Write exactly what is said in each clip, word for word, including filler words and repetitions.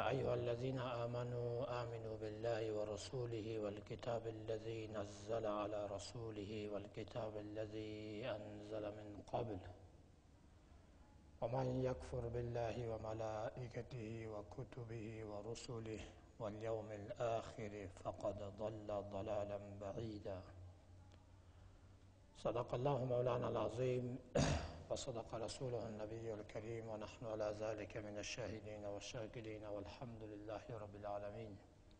أيها الذين آمنوا آمنوا بالله ورسوله والكتاب الذي نزل على رسوله والكتاب الذي أنزل من قبل ومن يكفر بالله وملائكته وكتبه ورسله واليوم الآخر فقد ضل ضلالا بعيدا. صدق الله مولانا العظيم وصدق رسوله النبي الكريم ونحن على ذلك من الشاهدين والشاكرين والحمد لله رب العالمين.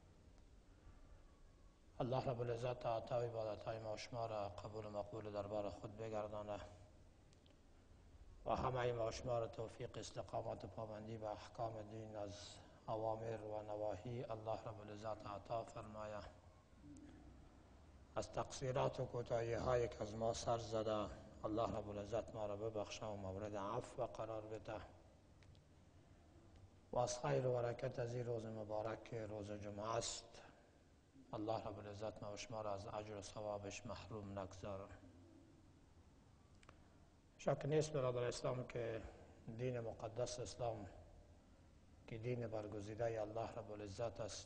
الله رب العزت عطا و عبادتهای ما و شما را قبول و مقبول دربار خود بگردانه و همه ما و شما را توفیق استقامت و پابندی به احکام دین از اوامر و نواهی الله رب العزت عطا فرمایه. از تقصیرات و کوتاهی هایی که از ما سر زده الله رب العزت ما را ببخشه و مورد عفو قرار بده و از خیر و برکت از این روز مبارک روز جمعه است الله رب العزت ما و شما را از اجر و ثوابش محروم نگذاره. شک نیست برادر اسلام که دین مقدس اسلام که دین برگزیده الله رب العزت است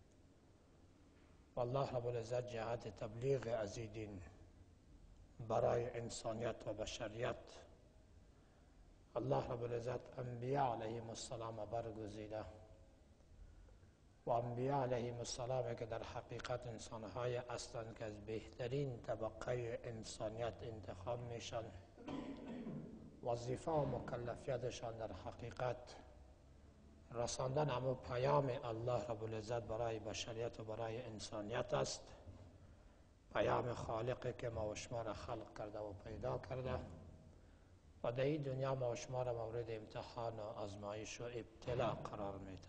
و الله رب العزت جهت تبلیغ از این دین برای انسانیت و بشریت الله رب العزت انبیاء علیهم السلام برگزیده و انبیاء علیهم السلام که در حقیقت انسانهای هستند که از بهترین طبقه انسانیت انتخاب میشن. وظیفه و مکلفیتشان در حقیقت رساندن همو پیام الله رب العزت برای بشریت و برای انسانیت است، پیام خالقی که ما و شما را خلق کرده و پیدا کرده و در این دنیا ما و شما را مورد امتحان و آزمایش و ابتلا قرار میده.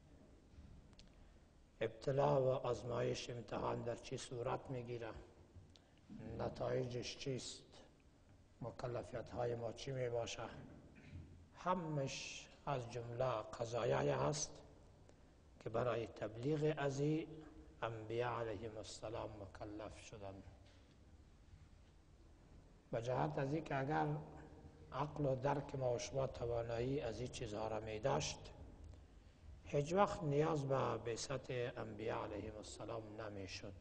ابتلا و آزمایش امتحان در چی صورت میگیره؟ نتایجش چیست؟ مکلفیت های ما چی می باشه؟ همش از جمله قضایای هست که برای تبلیغ از این انبیاء علیهم السلام مکلف شدند. به جهت از این که اگر عقل و درک ما و شما توانایی از این چیزها را می داشت هیچ وقت نیاز به بعثت انبیاء علیهم السلام نمی شد.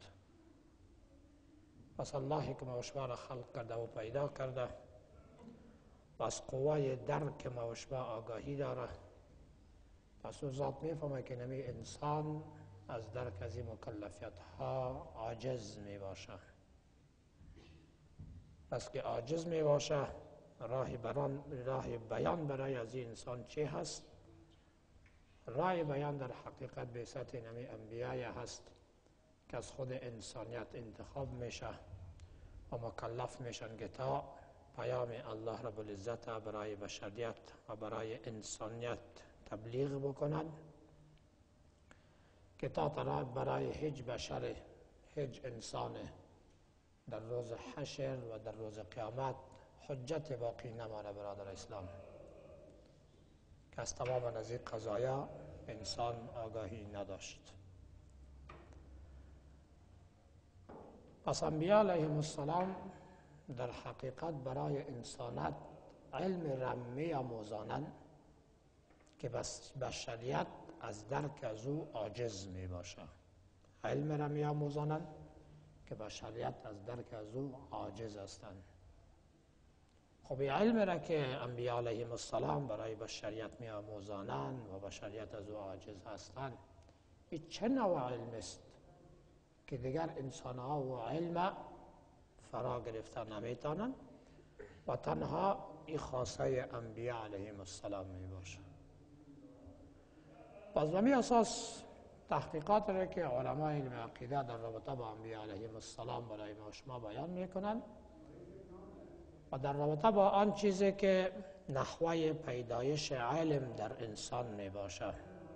پس الله که ما و شما را خلق کرده و پیدا کرده و از قوای درک ما و شما آگاهی داره، پس او ذات می فهمه که نمی انسان از درک از این مکلفیت ها عاجز می باشه. پس که عاجز می باشه راه, راه بیان برای از این انسان چی هست؟ راه بیان در حقیقت بعثت نمی انبیای هست که از خود انسانیت انتخاب میشه و مکلف میشن که تا پیام الله رب العزت برای بشریت و برای انسانیت تبلیغ بکنند که تا طرف برای هیچ بشر هیچ انسان در روز حشر و در روز قیامت حجت باقی نمانه. برادر اسلام که از تمام از این قضایا انسان آگاهی نداشت. پس انبیاء علیهم السلام در حقیقت برای انسانت علم را می آموزانند که بس بشریت از درک از او عاجز می باشه. علم را می آموزانند که بشریت از درک از او عاجز هستند. خب این علم را که انبیاء علیهم السلام برای بشریت می آموزانند و بشریت از او عاجز هستند، این چه نوع علم است که دیگر انسان ها و علم فرا گرفته نمیتونند و تنها این خاصه انبیاء علیهم السلام می باشه. پس به می اساس تحقیقات را که علماء علم عقیده در رابطه با انبیاء علیهم السلام برای ما شما بیان میکنند و در رابطه با آن چیزی که نحوه پیدایش علم در انسان می باشه،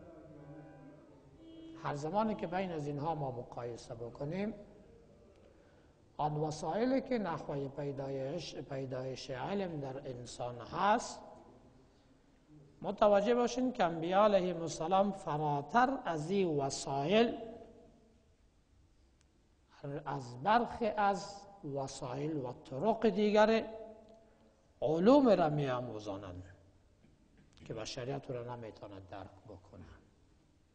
هر زمانی که بین از اینها ما مقایسه بکنیم آن وسایلی که نحوه پیدایش, پیدایش علم در انسان هست متوجه باشین که انبیاء علیهم السلام فراتر از این وسایل از برخی از وسایل و طرق دیگر علوم را می آموزانند که بشریت را نمیتواند درک بکنه.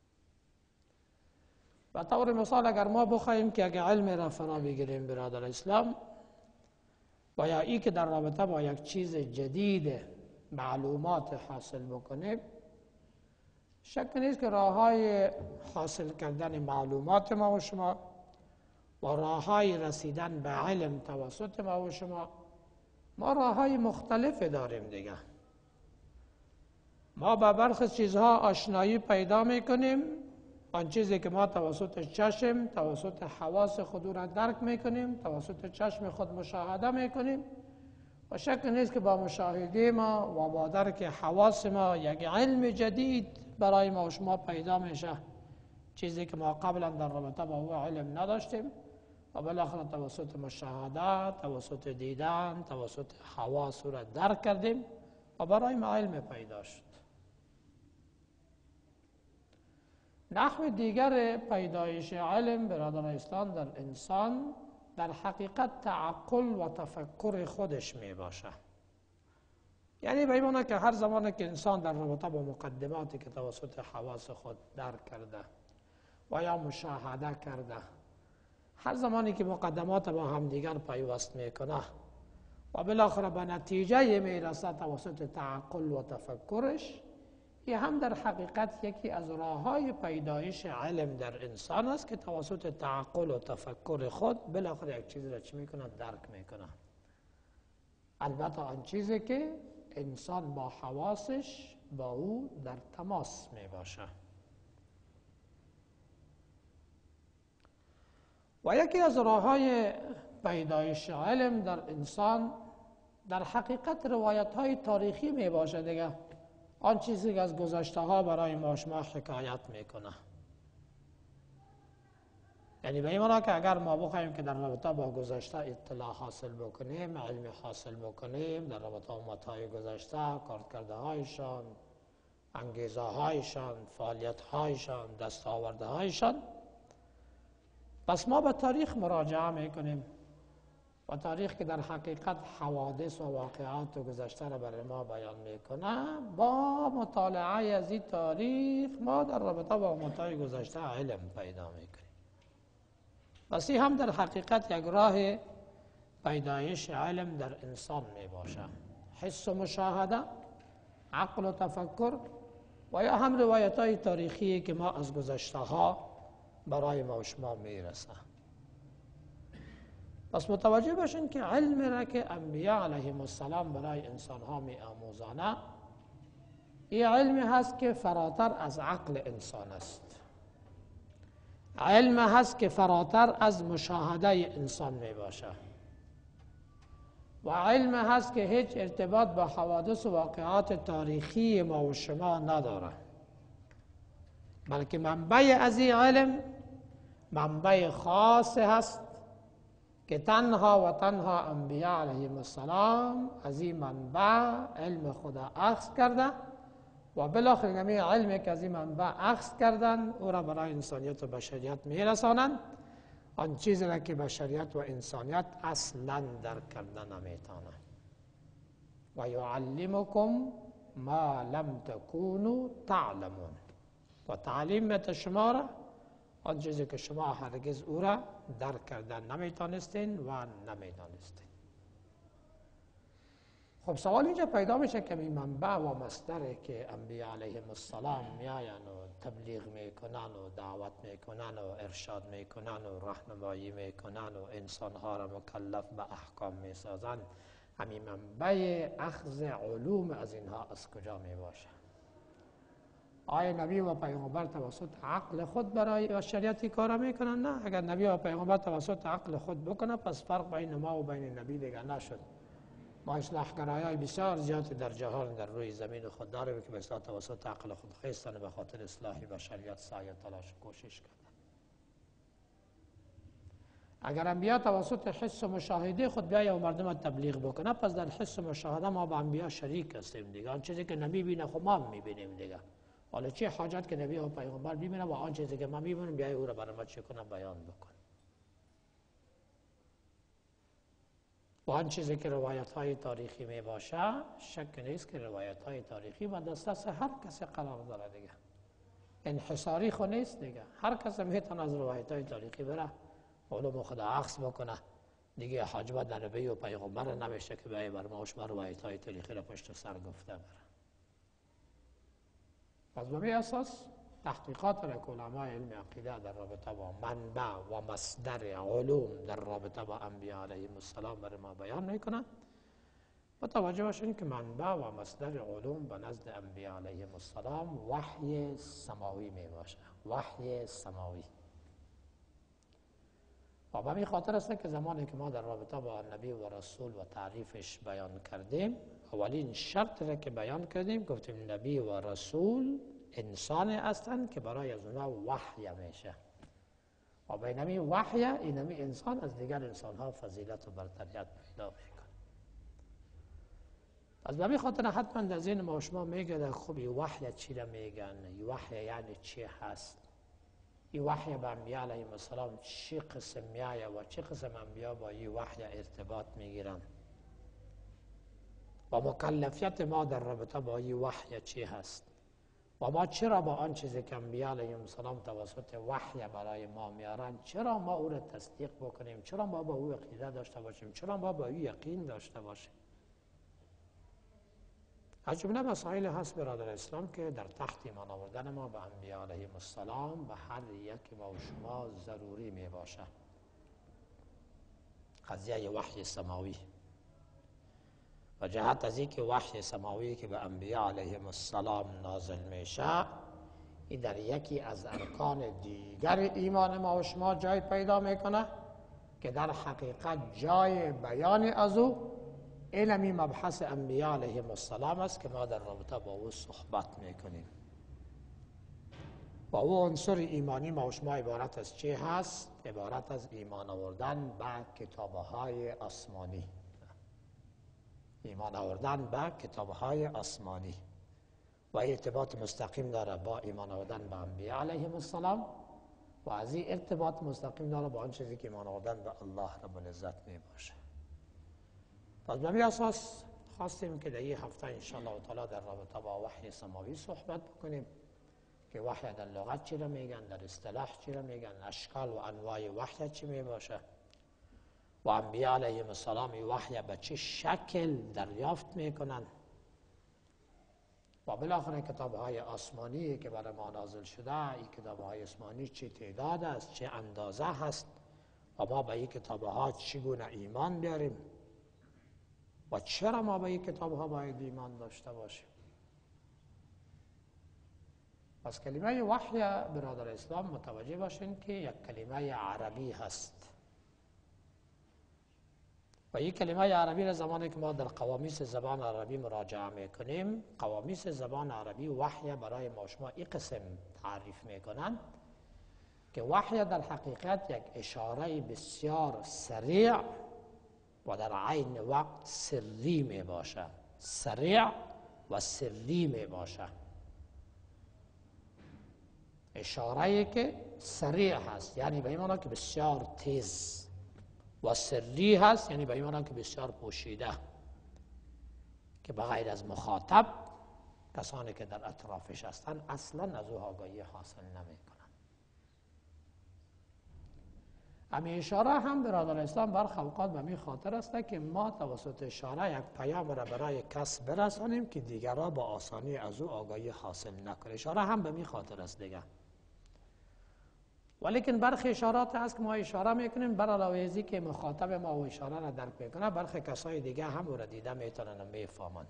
و طور مثال اگر ما بخواهیم که اگر علم را فرا بگیریم برادر اسلام و یا ای که در رابطه با یک چیز جدید معلومات حاصل بکنیم، شک نیست که راه های حاصل کردن معلومات ما و شما و راه های رسیدن به علم توسط ما و شما، ما راه های مختلف داریم دیگه. ما با برخی چیزها آشنایی پیدا میکنیم، آن چیزی که ما توسط چشم، توسط حواس خود را درک میکنیم، توسط چشم خود مشاهده میکنیم و شک نیست که با مشاهده ما و با درک حواس ما یک علم جدید برای ما و شما پیدا میشه، چیزی که ما قبلا در رابطه با او علم نداشتیم و بالاخره توسط مشاهده، توسط دیدن، توسط حواس را درک کردیم و برای ما علم پیدا شد. نحو دیگر پیدایش علم برادر اسلام در انسان در حقیقت تعقل و تفکر خودش می باشه. یعنی به این معنی که هر زمانی که انسان در رابطه با مقدماتی که توسط حواس خود درک کرده و یا مشاهده کرده، هر زمانی که مقدمات با هم دیگر پیوست میکنه و بالاخره به نتیجه میرسه توسط تعقل و تفکرش، این هم در حقیقت یکی از راه‌های پیدایش علم در انسان است که توسط تعقل و تفکر خود بالاخره یک چیزی را چی میکنه؟ درک میکنه. البته آن چیزی که انسان با حواسش با او در تماس میباشه. و یکی از راه‌های پیدایش علم در انسان در حقیقت روایت‌های تاریخی میباشه دیگه. آن چیزی که از گذشته ها برای ما شما حکایت میکنه. یعنی به این معنی که اگر ما بخواهیم که در رابطه با گذشته اطلاع حاصل بکنیم، علم حاصل بکنیم در رابطه با امت‌های گذشته، کارکرده هایشان، انگیزه هایشان، فعالیت هایشان، دستاورده هایشان، پس ما به تاریخ مراجعه میکنیم و تاریخ که در حقیقت حوادث و واقعات و گذشته را برای ما بیان میکنه، با مطالعه از این تاریخ ما در رابطه با امت‌های گذشته علم پیدا میکنیم. پس این هم در حقیقت یک راه پیدایش علم در انسان میباشه. حس و مشاهده، عقل و تفکر و یا هم روایت های تاریخی که ما از گذشته ها برای ما و شما میرسه. پس متوجه باشین که علم را که انبیاء علیهم السلام برای انسان ها می آموزانه، این علم هست که فراتر از عقل انسان است. علم هست که فراتر از مشاهده انسان می باشه و علم هست که هیچ ارتباط با حوادث و واقعات تاریخی ما و شما نداره، بلکه منبع از این علم منبع خاص هست که تنها و تنها انبیاء علیهم السلام از این منبع علم خدا اخذ کرده و بالاخره همین علمی که از این منبع اخذ کردن او را برای انسانیت و بشریت میرسانند، آن چیزی را که بشریت و انسانیت اصلا درک کردن نمیتونه. و یعلمکم ما لم تکونوا تعلمون، و تعلیم بده شما را آن چیزی که شما هرگز او را درک کردن نمیتونستین و نمیدانستین. خب سوال اینجا پیدا میشه که این منبع و مصدری که انبیاء علیهم السلام میاین و تبلیغ میکنن و دعوت میکنن و ارشاد میکنن و راهنمایی میکنن و انسانها را مکلف به احکام میسازن، همین منبع اخذ علوم از اینها از کجا میباشه؟ آیا نبی و پیغمبر توسط عقل خود برای بشریت کار میکنن؟ نه. اگر نبی و پیغمبر توسط عقل خود بکنه پس فرق بین ما و بین نبی دیگر نشد. ما اصلاحگرایان بسیار زیادی در جهان در روی زمین خود داریم که به اصلاح توسط عقل خود خیستن به خاطر اصلاح بشریت سعی تلاش کوشش کردن. اگر انبیا توسط حس و مشاهده خود بیاید و مردم تبلیغ بکنه پس در حس و مشاهده ما با انبیا شریک هستیم دیگه. آن چیزی که نبی بینه خب ما هم میبینیم دیگه. حالا چه حاجت که نبی و پیغمبر ببینه و آن چیزی که ما میبینیم بیاید او را برای ما چه کنه بیان بکن. و آن چیزی که روایت های تاریخی می باشه شک نیست که روایت های تاریخی و دسترس هر کسی قرار داره دیگه. انحصاری خو نیست دیگه. هر کس میتونه از روایت های تاریخی بره علوم خدا عکس بکنه دیگه. حاجب در نبی و پیغمبر نوشته که به بر ما و روایت های تاریخی را پشت سر گفته بره. پس به اساس تحقیقات را که علمای علم عقیده در رابطه با منبع و مصدر علوم در رابطه با انبیاء علیهم السلام برای ما بیان میکنند. متوجه باشین که منبع و مصدر علوم به نزد انبیاء علیهم السلام وحی سماوی می باشه. وحی سماوی. و به همین خاطر است که زمانی که ما در رابطه با نبی و رسول و تعریفش بیان کردیم، اولین شرط را که بیان کردیم گفتیم نبی و رسول انسان هستند که برای از اونها وحی میشه. و بینمی وحی اینمی انسان از دیگر انسان ها فضیلت و برتریت پیدا میکنه. از به همین خاطر حتما در ذهن ما شما میگه خب این وحی چی را میگن؟ این وحی یعنی چی هست؟ این وحی به انبیاء علیهم السلام چی قسم میایه و چه قسم انبیاء با این وحی ارتباط میگیرن؟ و مکلفیت ما در رابطه با این وحی چی هست؟ و ما چرا با آن چیزی که انبیاء علیهم السلام توسط وحی برای ما میارن چرا ما او را تصدیق بکنیم؟ چرا ما با او عقیده داشته باشیم؟ چرا ما با او یقین داشته باشیم؟ از جمله مسائل هست برادر اسلام که در تحت ایمان آوردن ما به انبیاء علیهم السلام به هر یک ما و شما ضروری می باشه. قضیه وحی سماوی و جهت از اینکه وحی سماوی که به انبیاء علیهم السلام نازل میشه این در یکی از ارکان دیگر ایمان ما و شما جای پیدا میکنه که در حقیقت جای بیان از او علمی مبحث انبیاء علیهم السلام است که ما در رابطه با او صحبت میکنیم. و او عنصر ایمانی ما و شما عبارت از چه هست؟ عبارت از ایمان آوردن به کتابهای آسمانی. ایمان آوردن به کتابهای آسمانی و ارتباط مستقیم داره با ایمان آوردن به انبیاء علیهم السلام و از این ارتباط مستقیم داره با آن چیزی که ایمان آوردن به الله رب العزت می باشه. پس به اساس خواستیم که در این هفته انشاءالله تعالی در رابطه با وحی سماوی صحبت بکنیم که وحی در لغت چی را میگن، در اصطلاح چی را میگن، اشکال و انواع وحی چی می باشه و انبیاء علیهم السلام این وحی به چه شکل دریافت میکنن و بالاخره کتاب‌های آسمانی که برای ما نازل شده این کتاب‌های آسمانی چه تعداد است، چه اندازه هست و ما به این کتاب‌ها چگونه ایمان بیاریم و چرا ما به این کتاب‌ها باید ایمان داشته باشیم. پس کلمه وحی برادر اسلام متوجه باشین که یک کلمه عربی هست و این کلمه عربی را زمانی که ما در قوامیس زبان عربی مراجعه میکنیم، قوامیس زبان عربی وحی برای ما شما این قسم تعریف میکنن که وحی در حقیقت یک اشاره بسیار سریع و در عین وقت سری می باشه. سریع و سری می باشه. اشاره‌ای که سریع هست یعنی به این معنی که بسیار تیز و سری هست یعنی به این معنی که بسیار پوشیده که بغیر از مخاطب کسانی که در اطرافش هستند اصلا از او آگاهی حاصل نمی کنند. امی اشاره هم برادر اسلام برخی اوقات به می خاطر است که ما توسط اشاره یک پیام را برای کس برسانیم که دیگران با آسانی از او آگاهی حاصل نکنه. اشاره هم به می خاطر است دیگه. ولیکن برخی اشارات هست که ما اشاره میکنیم بر علاوه ازی که مخاطب ما و اشاره را درک میکنه برخی کسای دیگه هم او را دیده میتونن و میفهمن.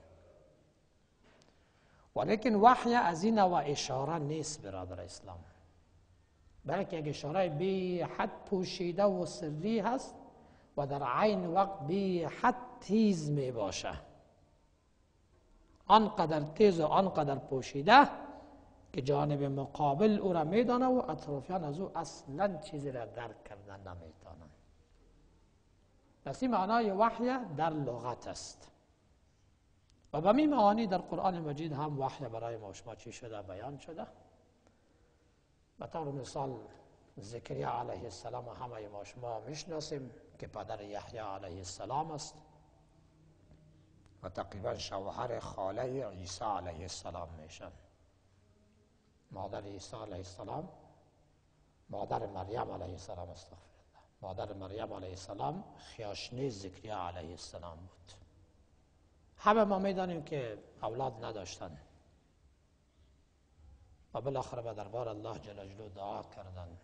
ولیکن وحی از این نوع اشاره نیست برادر اسلام، بلکه یک اشاره بی حد پوشیده و سری هست و در عین وقت بی حد تیز می باشه. آنقدر تیز و آنقدر پوشیده که جانب مقابل او را میدانه و اطرافیان از او اصلا چیزی را درک کردن نمیتونن. پس این معنای وحی در لغت است و به این معانی در قرآن مجید هم وحی برای ما شما چی شده بیان شده. به طور مثال زکریا علیه السلام همه ما شما میشناسیم که پدر یحیی علیه السلام است و تقریبا شوهر خاله عیسی علیه السلام میشن. مادر عیسی علیه السلام، مادر مریم علیه السلام، استغفر الله، مادر مریم علیه السلام خیاشنی زکریا علیه السلام بود. همه ما میدانیم که اولاد نداشتن و بالاخره به دربار الله جل جلاله دعا کردند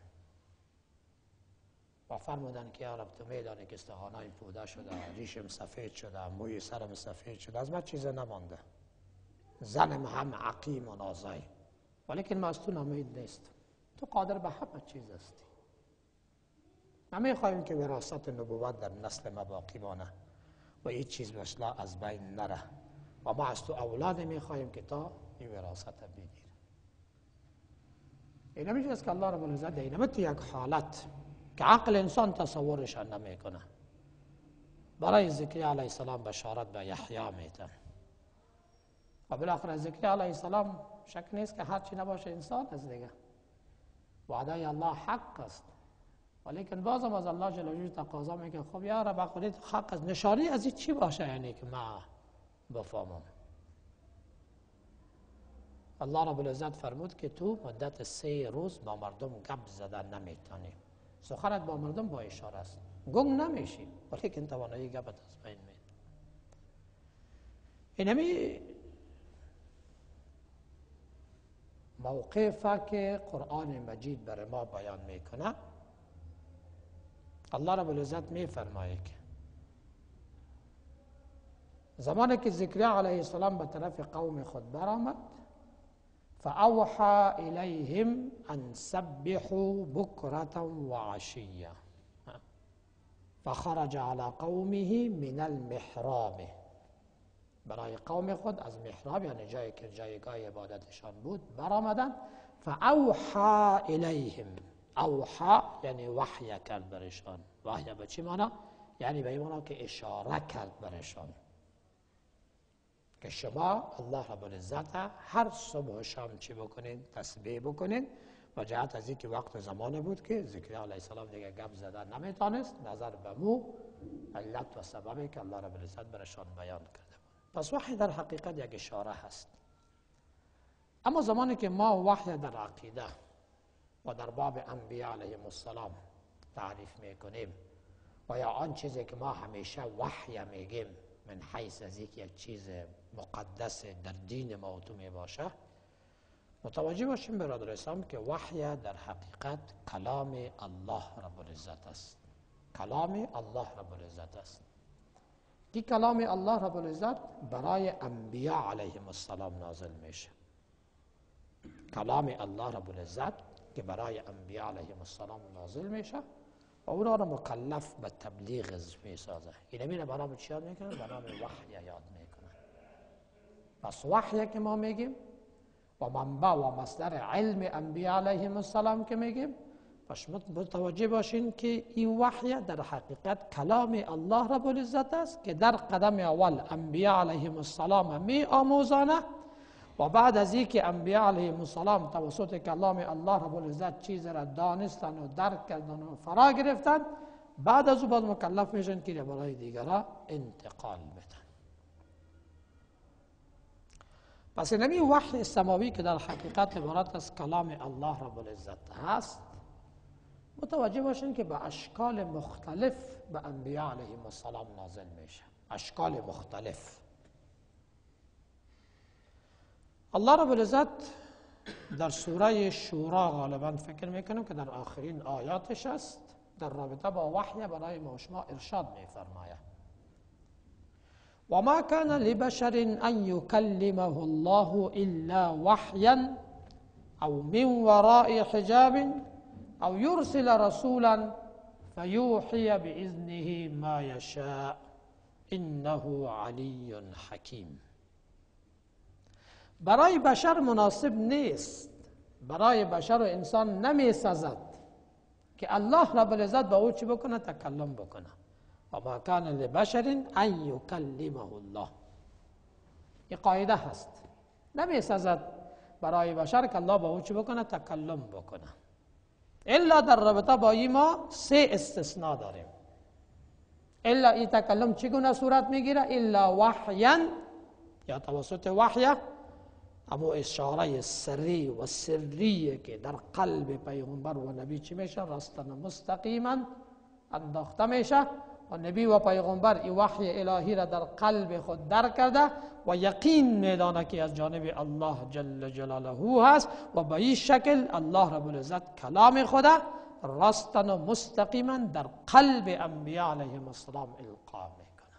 و فرمودند که یا رب تو میدانی که استخوانایم پوده شده، ریشم سفید شده، موی سرم سفید شده، از من چیز نمانده، زنم هم عقیم و نازای، ولیکن ما از تو نامید نیست، تو قادر به همه چیز هستی. ما میخواهیم که وراثت نبوت در نسل ما باقی مانه و این چیز مثلا از بین نره و ما از تو اولاد میخواهیم که تا این وراثت بگیر. این نمیشه است که الله رب العزت اینم تو یک حالت که عقل انسان تصورش نمیکنه برای زکریا علیه السلام بشارت به یحیی میتن و بالاخره زکریا علیه السلام شک نیست که هرچی نباشه انسان است دیگه، وعده الله حق است، ولیکن بازم از الله جل جلاله تقاضا میکنه خب یا رب خودت حق است، نشانی از این چی باشه یعنی که ما بفهمم. الله رب العزت فرمود که تو مدت سه روز با مردم گپ زدن نمیتونی، سخنت با مردم با اشاره است، گنگ نمیشی ولیکن توانایی گپت از بین میره. اینمی موقفه که قرآن مجید برای ما بیان میکنه. الله رب العزت میفرماید که زمانی که زکریا علیه السلام به طرف قوم خود برآمد، فاوحى الیهم ان سبحوا بکرة و عشیة فخرج على قومه من المحراب، برای قوم خود از محراب یعنی جایی که جایگاه عبادتشان بود برآمدن. فاوحى الیهم، اوحى یعنی وحی کرد برشان. وحی به چی معنی؟ یعنی به این معنی که اشاره کرد برشان که شما الله رب العزت هر صبح و شام چی بکنین؟ تسبیح بکنین. و جهت از اینکه وقت زمانه بود که زکریا علیه السلام دیگه گپ زدن نمیتونست، نظر به مو علت و سببی که الله رب العزت برشان بیان کرده بود. پس وحی در حقیقت یک اشاره هست. اما زمانی که ما وحی در عقیده و در باب انبیاء علیهم السلام تعریف میکنیم و یا آن چیزی که ما همیشه وحی میگیم من حیث از یک چیز مقدس در دین ما تو می باشه، متوجه باشیم برادر اسلام که وحی در حقیقت کلام الله رب العزت است. کلام الله رب العزت است. کی کلام الله رب العزت برای انبیاء علیهم السلام نازل میشه. کلام الله رب العزت که برای انبیاء علیهم السلام نازل میشه و اونا را مکلف به تبلیغ میسازه. این میره به نام چی یاد میکنه؟ به نام وحی یاد میکنه. پس وحی که ما میگیم و منبع و مصدر علم انبیاء علیهم السلام که میگیم، پس متوجه باشین که این وحی در حقیقت کلام الله رب العزت است که در قدم اول انبیاء علیهم السلام می آموزانه و بعد از اینکه انبیاء علیهم السلام توسط کلام الله رب العزت چیز را دانستن و درک کردن و فرا گرفتن، بعد از او باید مکلف میشن که برای دیگران انتقال بدن. پس اینمی وحی سماوی که در حقیقت عبارت از کلام الله رب العزت هست، متوجه باشین که به اشکال مختلف به انبیاء علیهم السلام نازل میشه. اشکال مختلف. الله رب العزت در سوره شورا غالبا فکر میکنم که در آخرین آیاتش است، در رابطه با وحی برای ما شما ارشاد میفرماید و ما کان لبشر ان یکلمه الله الا وحیا او من وراء حجاب او یرسل رسولا فیوحی باذنه ما یشاء انه علی حکیم. برای بشر مناسب نیست، برای بشر و انسان نمی سازد که الله رب العزت با او چی بکنه؟ تکلم بکنه. و ما کان لبشر ان یکلمه الله، این قاعده هست، نمی سازد برای بشر که الله با او چی بکنه؟ تکلم بکنه. الا در رابطه با این ما سه استثناء داریم. الا این تکلم چگونه صورت میگیره؟ الا وحیا، یا توسط وحی، اما اشاره سری و سریه که در قلب پیغمبر و نبی چی میشه؟ راستن مستقیما انداخته میشه و نبی و پیغمبر این وحی الهی را در قلب خود درک کرده و یقین میدانه که از جانب الله جل جلاله هست و به این شکل الله رب العزت کلام خود راستن و مستقیما در قلب انبیاء علیهم السلام القا میکنه.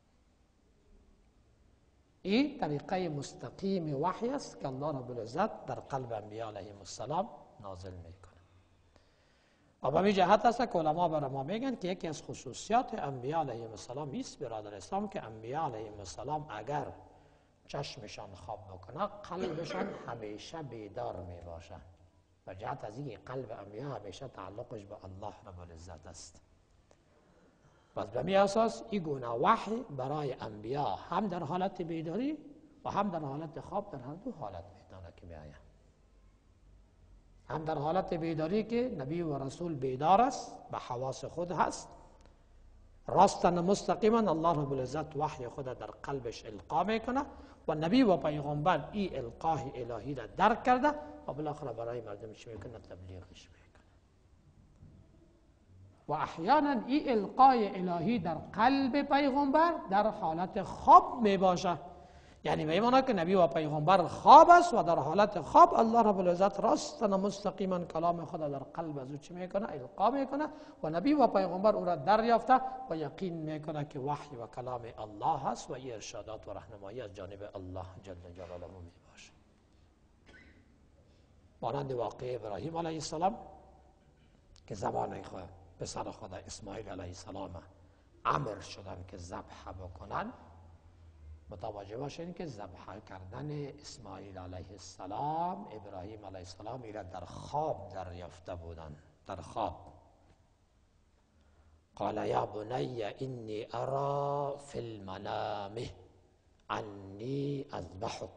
این طریقه مستقیم وحی است که الله رب العزت در قلب انبیاء علیهم السلام نازل میکنه. و به جهت است که علما برای ما میگن که یکی از خصوصیات انبیاء علیهم السلام است برادر اسلام که انبیاء علیهم السلام اگر چشمشان خواب بکنه قلبشان همیشه بیدار می باشه. و جهت از اینکه قلب انبیاء همیشه تعلقش به الله رب العزت است. پس به می اساس این گونه وحی برای انبیاء هم در حالت بیداری و هم در حالت خواب در هر دو حالت میتونه که بیاید. هم در حالت بیداری که نبی و رسول بیدار است به حواس خود هست، راستن مستقیما الله رب العزت وحی خود در قلبش القا میکنه و نبی و پیغمبر این القاه الهی را درک کرده و بالاخره برای مردم چی میکنه؟ تبلیغش میکنه. و احیانا این القای الهی در قلب پیغمبر در حالت خواب میباشه، یعنی به این که نبی و پیغمبر خواب است و در حالت خواب الله رب العزت راستن مستقیما کلام خود در قلب از او چی میکنه؟ القا میکنه و نبی و پیغمبر او را دریافته و یقین میکنه که وحی و کلام الله هست و این ارشادات و راهنمایی از جانب الله جل جلاله میباشه. مانند واقع ابراهیم علیه السلام که زمان خود پسر خود اسماعیل علیه السلام امر شدن که ذبح بکنن، متوجه باشین که ذبح کردن اسماعیل علیه السلام ابراهیم علیه السلام ایره در خواب دریافته بودن. در خواب قال یا بنی انی ارا فی المنام انی اذبحک،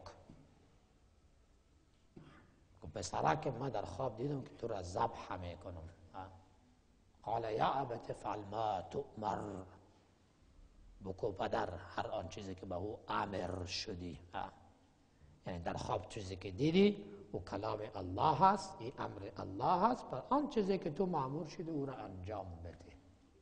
پسره که من در خواب دیدم که تو را ذبح میکنم. قال یا ابت فعل ما تؤمر، بکو پدر هر آن چیزی که به او امر شدی. یعنی در خواب چیزی که دیدی و کلام الله هست، این امر الله هست، پر آن چیزی که تو مأمور شدی او را انجام بده.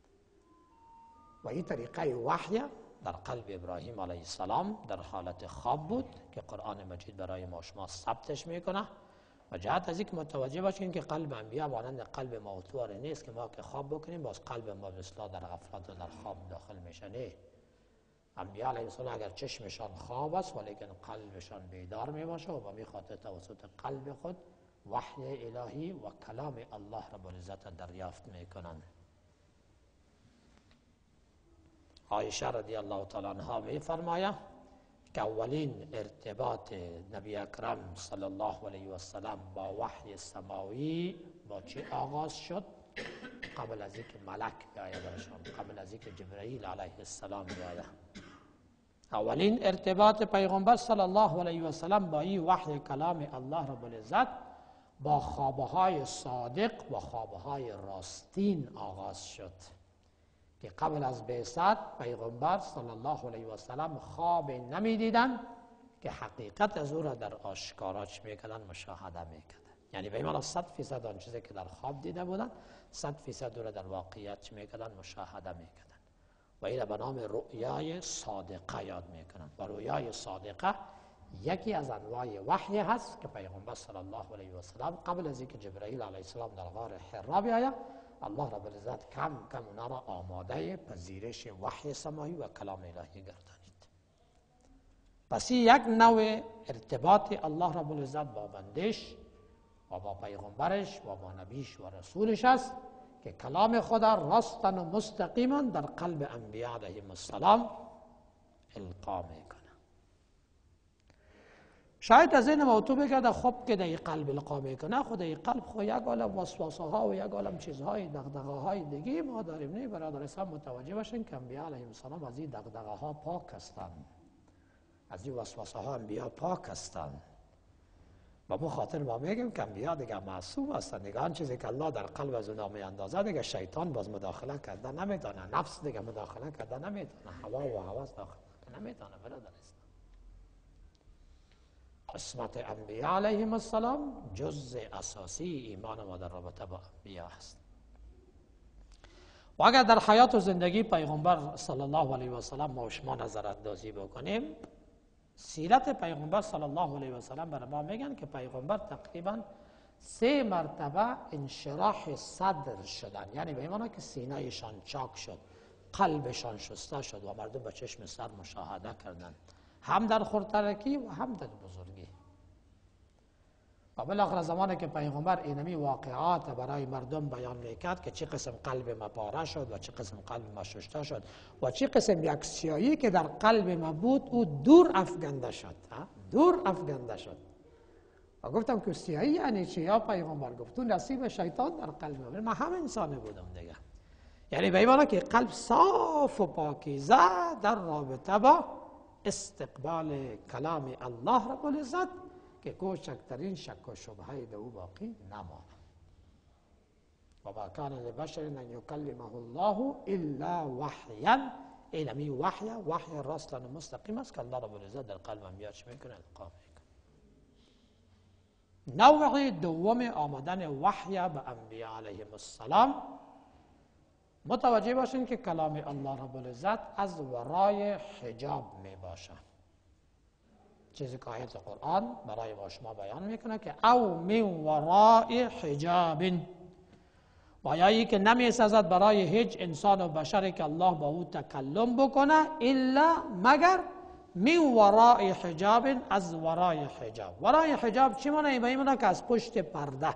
و این طریقه وحی در قلب ابراهیم علیه السلام در حالت خواب بود که قرآن مجید برای ما شما ثبتش میکنه. و جهت از اینکه متوجه باشین که قلب انبیاء مانند قلب موتور نیست که ما که خواب بکنیم باز قلب ما مثلا در غفلت و در خواب داخل میشه. نه، انبیاء علیه السلام اگر چشمشان خواب است ولیکن قلبشان بیدار می باشه و به می خاطر توسط قلب خود وحی الهی و کلام الله رب العزت دریافت میکنند. عایشه رضی الله تعالی عنها می فرماید که اولین ارتباط نبی اکرم صلی الله علیه و سلم با وحی سماوی با چی آغاز شد؟ قبل از اینکه ملک بیاید برشان، قبل از اینکه جبرئیل علیه السلام بیاید. اولین ارتباط پیغمبر صلی الله علیه و سلم با این وحی کلام الله رب العزت با خوابهای صادق و خوابهای راستین آغاز شد که قبل از بعثت پیغمبر صلی الله علیه و سلم خواب نمی دیدن که حقیقت از او را در آشکاراش میکردن، مشاهده میکردن. یعنی به ایمان صد فیصد آن چیزی که در خواب دیده بودن صد فیصد او را در واقعیت میکردن، مشاهده میکردن. و این را به نام رؤیای صادقه یاد میکنن. و رؤیای صادقه یکی از انواع وحی هست که پیغمبر صلی الله علیه و سلم قبل از اینکه جبرئیل علیه السلام در غار حرا بیاید الله رب العزت کم کم اونا را آماده پذیرش وحی سماوی و کلام الهی گردانید. پس یک نوع ارتباط الله رب العزت با بندش و با پیغمبرش و با نبیش و رسولش است که کلام خدا راستن و مستقیما در قلب انبیاء علیهم السلام القا میکنه. شاید از این موضوع بگرده خب که در قلب القا میکنه، خود این قلب خود یک عالم وسوسه ها و یک عالم چیزهای دغدغه های دیگه ما داریم. نه برادر اسلام متوجه باشین که انبیاء علیهم السلام از این دغدغه ها پاک هستند، از این وسوسه ها انبیاء پاک هستند. و ما خاطر ما میگیم که انبیاء دیگه معصوم هستند. دیگه آن چیزی که الله در قلب از اونها میاندازه دیگه شیطان باز مداخله کرده نمیتونه، نفس دیگه مداخله کرده نمیتونه، هوا و هوس داخل نمیتونه. برادر اسلام قسمت انبیاء علیهم السلام جزء اساسی ایمان ما در رابطه با انبیاء است. و اگر در حیات و زندگی پیغمبر صلی الله علیه و سلم ما و شما نظر اندازی بکنیم، سیرت پیغمبر صلی الله علیه و سلم برای ما میگن که پیغمبر تقریبا سه مرتبه انشراح صدر شدن، یعنی به معنی که سینه‌شان چاک شد، قلبشان شسته شد و مردم به چشم سر مشاهده کردند، هم در خردترکی و هم در بزرگی. و بالاخره زمانی که پیغمبر اینمی واقعات برای مردم بیان میکرد که چه قسم قلب ما پاره شد و چه قسم قلب ما شسته شد و چه قسم یک سیایی که در قلب ما بود او دور افکنده شد، دور افکنده شد. و گفتم که سیایی یعنی چی یا پیغمبر؟ گفت تو نصیب شیطان در قلب ما. من هم انسان بودم دیگه، یعنی به این معنی که قلب صاف و پاکیزه در رابطه با استقبال کلام الله رب العزت که کوچکترین شک و شبهه به او باقی نماند. و ما کان لبشر ان یکلمه الله الا وحیا، اینمی وحی وحی راست و مستقیم است که الله رب العزت در قلب انبیاء چه میکنه؟ القا میکنه. نوع دوم آمدن وحی به انبیاء علیهم السلام، متوجه باشین که کلام الله رب العزت از ورای حجاب می باشه، چیزی که آیت قرآن برای ما شما بیان میکنه که او من ورای حجاب، و یا ای که نمی سازد برای هیچ انسان و بشری که الله با او تکلم بکنه الا مگر من ورای حجاب، از ورای حجاب. ورای حجاب چی معنی؟ به این معنی که از پشت پرده.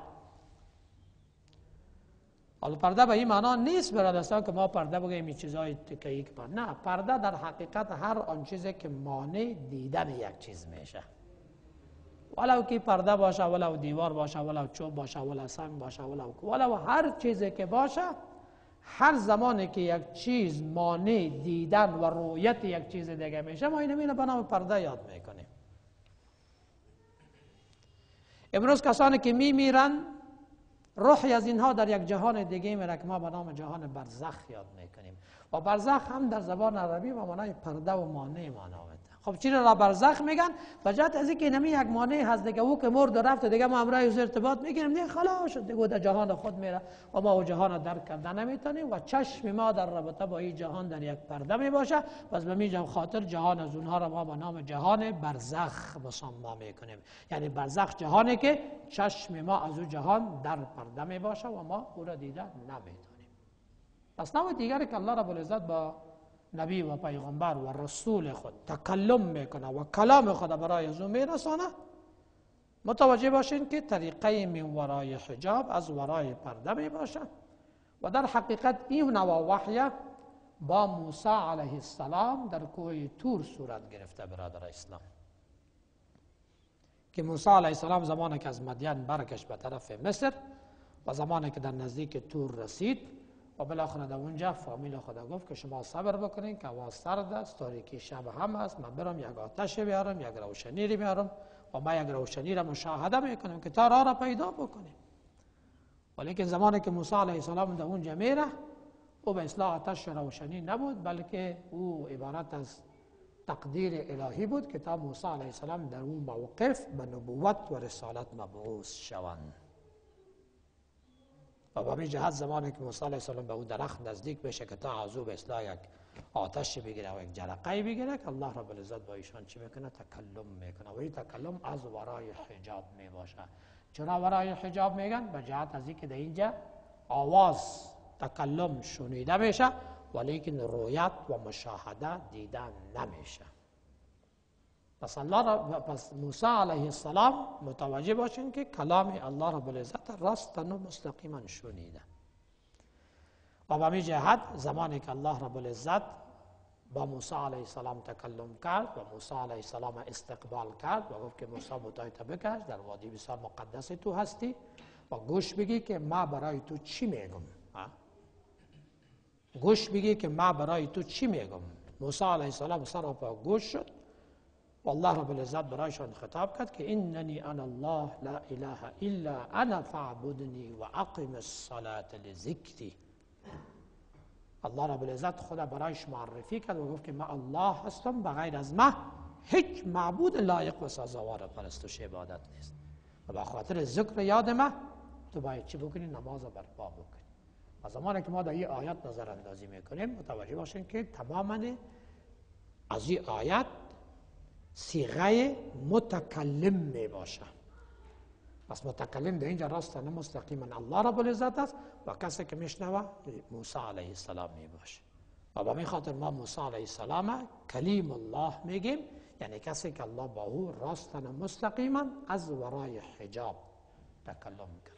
حالا پرده به این معنا نیست برادران که ما پرده بگیم این چیزای که یک پرده، نه، پرده در حقیقت هر آن چیزی که مانع دیدن یک چیز میشه، ولو که پرده باشه، ولو دیوار باشه، ولو چوب باشه، ولو سنگ باشه، ولو ولو هر چیزی که باشه، هر زمانی که یک چیز مانع دیدن و رؤیت یک چیز دیگه میشه، ما اینو به نام پرده یاد میکنیم. امروز کسانی که میمیرن روحی از اینها در یک جهان دیگه میره که ما به نام جهان برزخ یاد میکنیم. و برزخ هم در زبان عربی و معنای پرده و مانع معنی میده. خب چرا را برزخ میگن؟ بجات از اینکه نمی یک مانع هست دیگه، او که مرد و رفت دیگه ما امروز از ارتباط میگیریم دیگه خلاص شد دیگه در جهان خود میره و ما او جهان درک کردن نمیتونیم و چشم ما در رابطه با این جهان در یک پرده میباشه. پس به میجا خاطر جهان از اونها را ما به نام جهان برزخ مسما میکنیم، یعنی برزخ جهانی که چشم ما از او جهان در پرده میباشه و ما او را دیدن نمیتونیم. پس نوع دیگری که الله رب العزت با نبی و پیغمبر و رسول خود تکلم میکنه و کلام خود برای از او میرسانه، متوجه باشین که طریقه من ورای حجاب، از ورای پرده می باشه. و در حقیقت این نوع وحی با موسی علیه السلام در کوه تور صورت گرفته برادر اسلام، که موسی علیه السلام زمانی که از مدین برگشت به طرف مصر و زمانی که در نزدیک تور رسید و بالاخره در اونجا فامیل خدا گفت که شما صبر بکنین که هوا سرد است، تاریکی شب هم است، من برم یک آتش بیارم، یک روشنی رو بیارم و ما یک روشنی را مشاهده میکنیم که تا راه را پیدا بکنیم. ولیکن زمانی که موسی علیه السلام در اونجا میره، او به اصلاح آتش روشنی نبود، بلکه او عبارت از تقدیر الهی بود که تا موسی علیه السلام در اون موقف به نبوت و رسالت مبعوث شوند. و به همین جهت زمانی که موسی علیه السلام به اون درخت نزدیک بشه که تا از او به اصلاح یک آتش بگیره و یک جرقه بگیره، که الله رب العزت با ایشان چی میکنه؟ تکلم میکنه. و این تکلم از ورای حجاب میباشه. چرا ورای حجاب میگن؟ به جهت از اینکه در اینجا آواز تکلم شنیده میشه ولیکن رویت و مشاهده دیدن نمیشه. پس الله پس موسی علیه السلام متوجه باشین که کلام الله رب العزت راست و مستقیما شنیده. و به همین جهت زمانی که الله رب العزت با موسی علیه السلام تکلم کرد و موسی علیه السلام استقبال کرد و گفت که موسی متایت بکش، در وادی بسیار مقدس تو هستی و گوش بگی که ما برای تو چی میگم. گوش بگی که ما برای تو چی میگم. موسی علیه السلام سر و پا گوش شد و الله رب العزت برایشان خطاب کرد که اننی انا الله لا اله الا انا فاعبدنی و اقم الصلاة لذکری. الله رب العزت خدا برایش معرفی کرد و گفت که من الله هستم، بغیر از من هیچ معبود لایق و سزاوار پرستش عبادت نیست و به خاطر ذکر یاد ما تو باید چی بکنی؟ نماز برپا بکنی. و زمانی که ما در این آیات نظر اندازی میکنیم متوجه باشین که تماما از این آیات صیغه متکلم می باشه. پس متکلم در اینجا راستانه مستقیما الله رب العزت است و کسی که میشنوه موسی علیه السلام می باشه. و به این خاطر ما موسی علیه السلام کلیم الله میگیم، یعنی کسی که الله با او راستانه مستقیما از ورای حجاب تکلم کرده.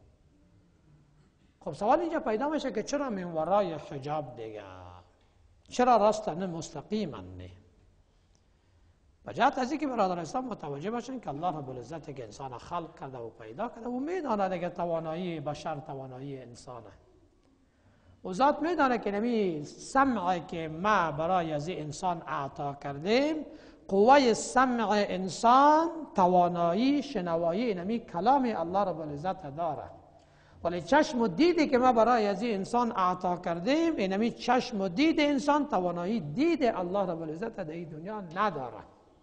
خب سوال اینجا پیدا میشه که چرا من ورای حجاب دیگه؟ چرا راستانه مستقیما نه؟ و جهت از اینکه برادر اسلام متوجه باشن که الله رب العزت که انسان خلق کرده و پیدا کرده و میداند دیگه توانایی بشر توانایی انسانه. و ذات میدانه که نمی سمعی که ما برای از انسان اعطا کردیم، قوه سمع انسان توانایی شنوایی نمی کلام الله رب العزت داره. ولی چشم و دیدی که ما برای از انسان اعطا کردیم، اینمی چشم و دید انسان توانایی دید الله رب العزت در این دنیا نداره.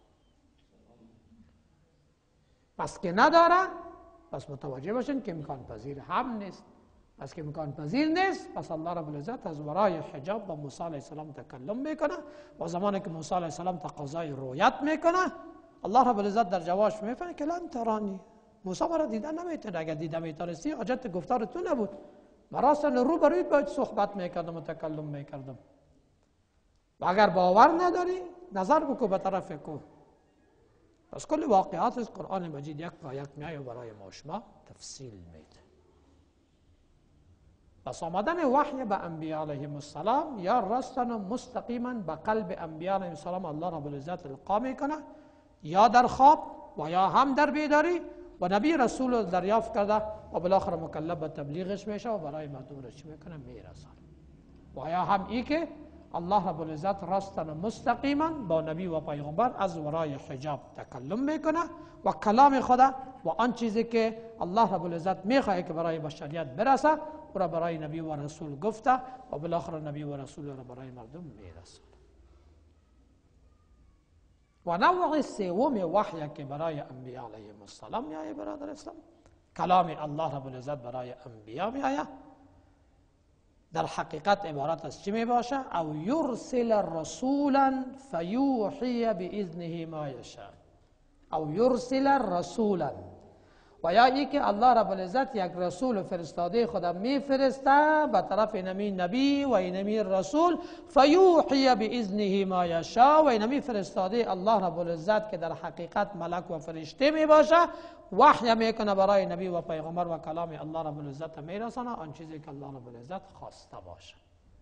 پس که نداره، پس متوجه باشین که امکان پذیر هم نیست. پس که امکان پذیر نیست، پس الله رب العزت از ورای حجاب با موسی علیه السلام تکلم میکنه و زمانی که موسی علیه السلام تقاضای رویت میکنه، الله رب العزت در جوابش میفهمه که لن ترانی، موسی مرا دیدن نمیتونه، اگر دیدن میتونستی حاجت گفتار تو نبود، مراسل رو بروی باید صحبت میکردم و تکلم میکردم. و اگر باور نداری نظر بکو به طرف کو. پس کل واقعات از قرآن مجید یک با یک میای و برای ما شما تفصیل میده. پس آمدن وحی به انبیاء علیهم السلام یا راستن و مستقیما به قلب انبیاء علیهم السلام الله رب العزت القا میکنه، یا در خواب و یا هم در بیداری، و نبی رسول رو دریافت کرده و بالاخره مکلف به تبلیغش میشه و برای مردم چی میکنه؟ میرسانه. و یا هم ای که الله رب العزت راستن و مستقیما با نبی و پیغمبر از ورای حجاب تکلم میکنه و کلام خدا و آن چیزی که الله رب العزت میخواد که برای بشریت برسه او را برای نبی و رسول گفته و بالاخره نبی و رسول را برای مردم میرسانه. و نوع سوم وحی که برای انبیاء علیهم السلام میآید برادر اسلام، کلام الله رب العزت برای انبیاء میآید، در حقیقت عبارت از چی می باشه؟ او یرسل رسولا فیوحی باذنه ما یشاء، او یرسل رسولا، و یا ای که الله رب العزت یک رسول فرستاده خدا میفرسته به طرف اینمی نبی و اینمی رسول، فیوحی باذنه ما یشاء، و اینمی فرستاده الله رب العزت که در حقیقت ملک و فرشته می باشه وحی میکنه برای نبی و پیغمبر و کلام الله رب العزت میرسانه آن چیزی که الله رب العزت خواسته باشه.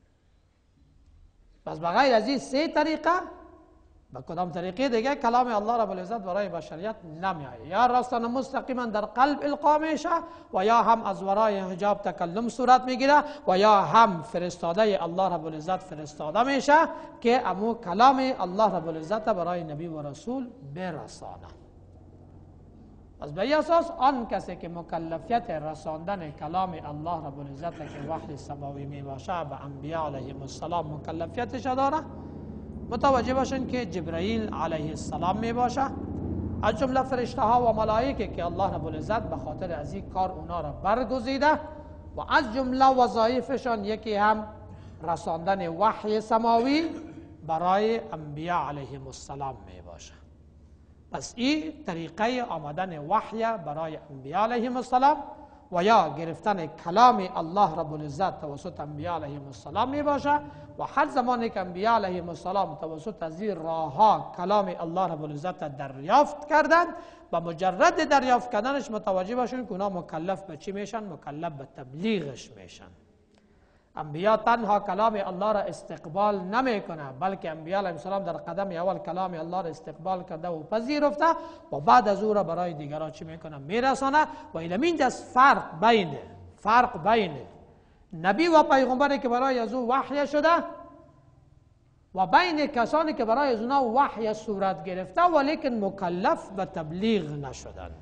پس بغیر از این سه طریقه با کدام طریقه دیگه کلام الله رب العزت برای بشریت نمیآید. یا راستانه مستقیما در قلب القا میشه و یا هم از ورای حجاب تکلم صورت میگیره و یا هم فرستاده الله رب العزت فرستاده میشه که امو کلام الله رب العزت برای نبی و رسول برسانه. از به اساس آن کسی که مکلفیت رساندن کلام الله رب العزت که وحی سماوی می باشه به انبیاء علیهم السلام مکلفیتش داره، متوجه باشین که جبرائیل علیه السلام می باشه، از جمله فرشته ها و ملائکه که الله رب العزت به خاطر از این کار اونا را برگزیده و از جمله وظایفشان یکی هم رساندن وحی سماوی برای انبیاء علیهم السلام می باشه. پس این طریقه آمدن وحی برای انبیاء علیهم السلام و یا گرفتن کلام الله رب العزت توسط انبیاء علیهم السلام می باشه و هر زمانی که انبیاء علیهم السلام توسط از این راه ها کلام الله رب العزت دریافت کردن، با مجرد دریافت کردنش متوجه باشین که اونا مکلف به چی میشن؟ مکلف به تبلیغش میشن. انبیاء تنها کلام الله را استقبال نمیکنه، بلکه انبیاء علیهم السلام در قدم اول کلام الله را استقبال کرده و پذیرفته و بعد از او را برای دیگران چی میکنه؟ میرسانه. و این اینجاست فرق بین فرق بین نبی و پیغمبری که برای از او وحی شده و بین کسانی که برای از اونا وحی صورت گرفته ولیکن مکلف به تبلیغ نشدن.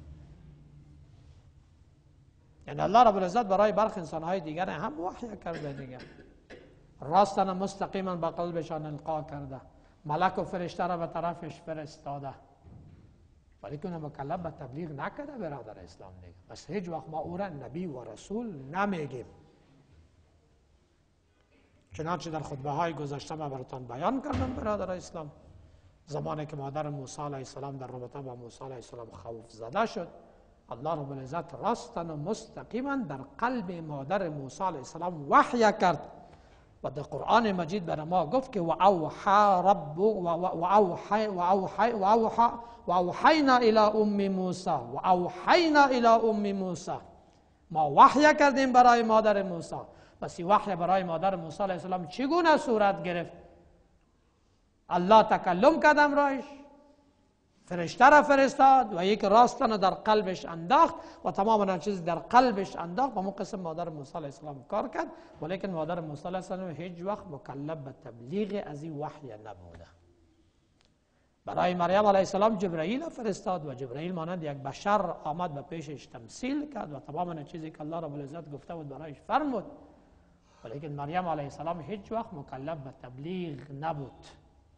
یعنی الله رب العزت برای برخی انسانهای دیگر هم وحی کرده دیگر، راستن مستقیما به قلبشان القا کرده، ملک و فرشته را به طرفش فرستاده، ولی که مکلف به تبلیغ نکرده برادر اسلام دیگه. پس هیچ وقت ما او را نبی و رسول نمیگیم. چنانچه در خطبه های گذشته ما براتان بیان کردم برادر اسلام، زمانی که مادر موسی علیه السلام در رابطه با موسی علیه السلام خوف زده شد، الله رب العزت راستن و مستقیما در قلب مادر موسی علیه السلام وحی کرد و در قرآن مجید بر ما گفت که و اوحا رب و اوحی و اوحی و اوحا و اوحینا الی ام موسی و اوحینا الی ام موسی، ما وحی کردیم برای مادر موسی. پس این وحی برای مادر موسی علیه السلام چگونه صورت گرفت؟ الله تکلم کرد امرایش، فرشته را فرستاد و یک راستن در قلبش انداخت و تمام هر چیز در قلبش انداخت. با اون قسم مادر موسی علیه السلام کار کرد، ولیکن مادر موسی علیه السلام هیچ وقت مکلف به تبلیغ از این وحی نبوده. برای مریم علیه السلام جبرئیل فرستاد و جبرئیل مانند یک بشر آمد به پیشش تمثیل کرد و تمام هر چیزی که الله رب العزت گفته بود برایش فرمود، ولیکن مریم علیه السلام هیچ وقت مکلف به تبلیغ نبود.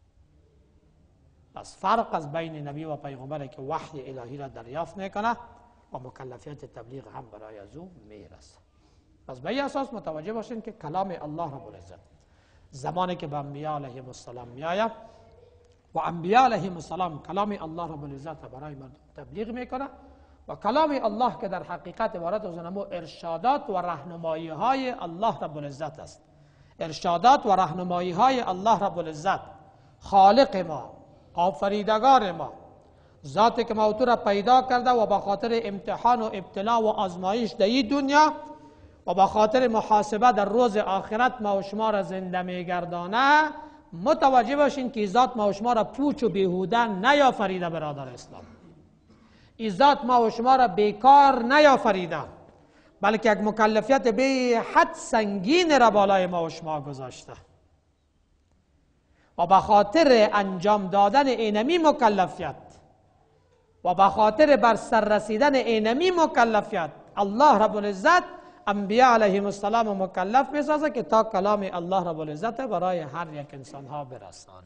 پس فرق از بین نبی و پیغمبر که وحی الهی را دریافت میکنه و مکلفیت تبلیغ هم برای از او میرسه. پس به این اساس متوجه باشین که کلام الله رب العزت زمانی که به انبیاء علیهم السلام میآید و انبیاء علیهم السلام کلام الله رب العزت برای مردم تبلیغ میکنه و کلام الله که در حقیقت عبارت از نمو ارشادات و راهنمایی های الله رب العزت است. ارشادات و راهنمایی های الله رب العزت، خالق ما، آفریدگار ما، ذاتی که ما تو را پیدا کرده و با خاطر امتحان و ابتلا و آزمایش در این دنیا و با خاطر محاسبه در روز آخرت ما و شما را زنده میگردانه، متوجه باشین که ذات ما و شما را پوچ و بیهوده نیافریده برادر اسلام. این ذات ما و شما را بیکار نیافریده، بلکه یک مکلفیت به حد سنگین را بالای ما و شما گذاشته و به خاطر انجام دادن اینمی مکلفیت و به خاطر بر سر رسیدن اینمی مکلفیت الله رب العزت انبیاء علیهم السلام مکلف میسازه که تا کلام الله رب العزت برای هر یک انسان ها برسانه.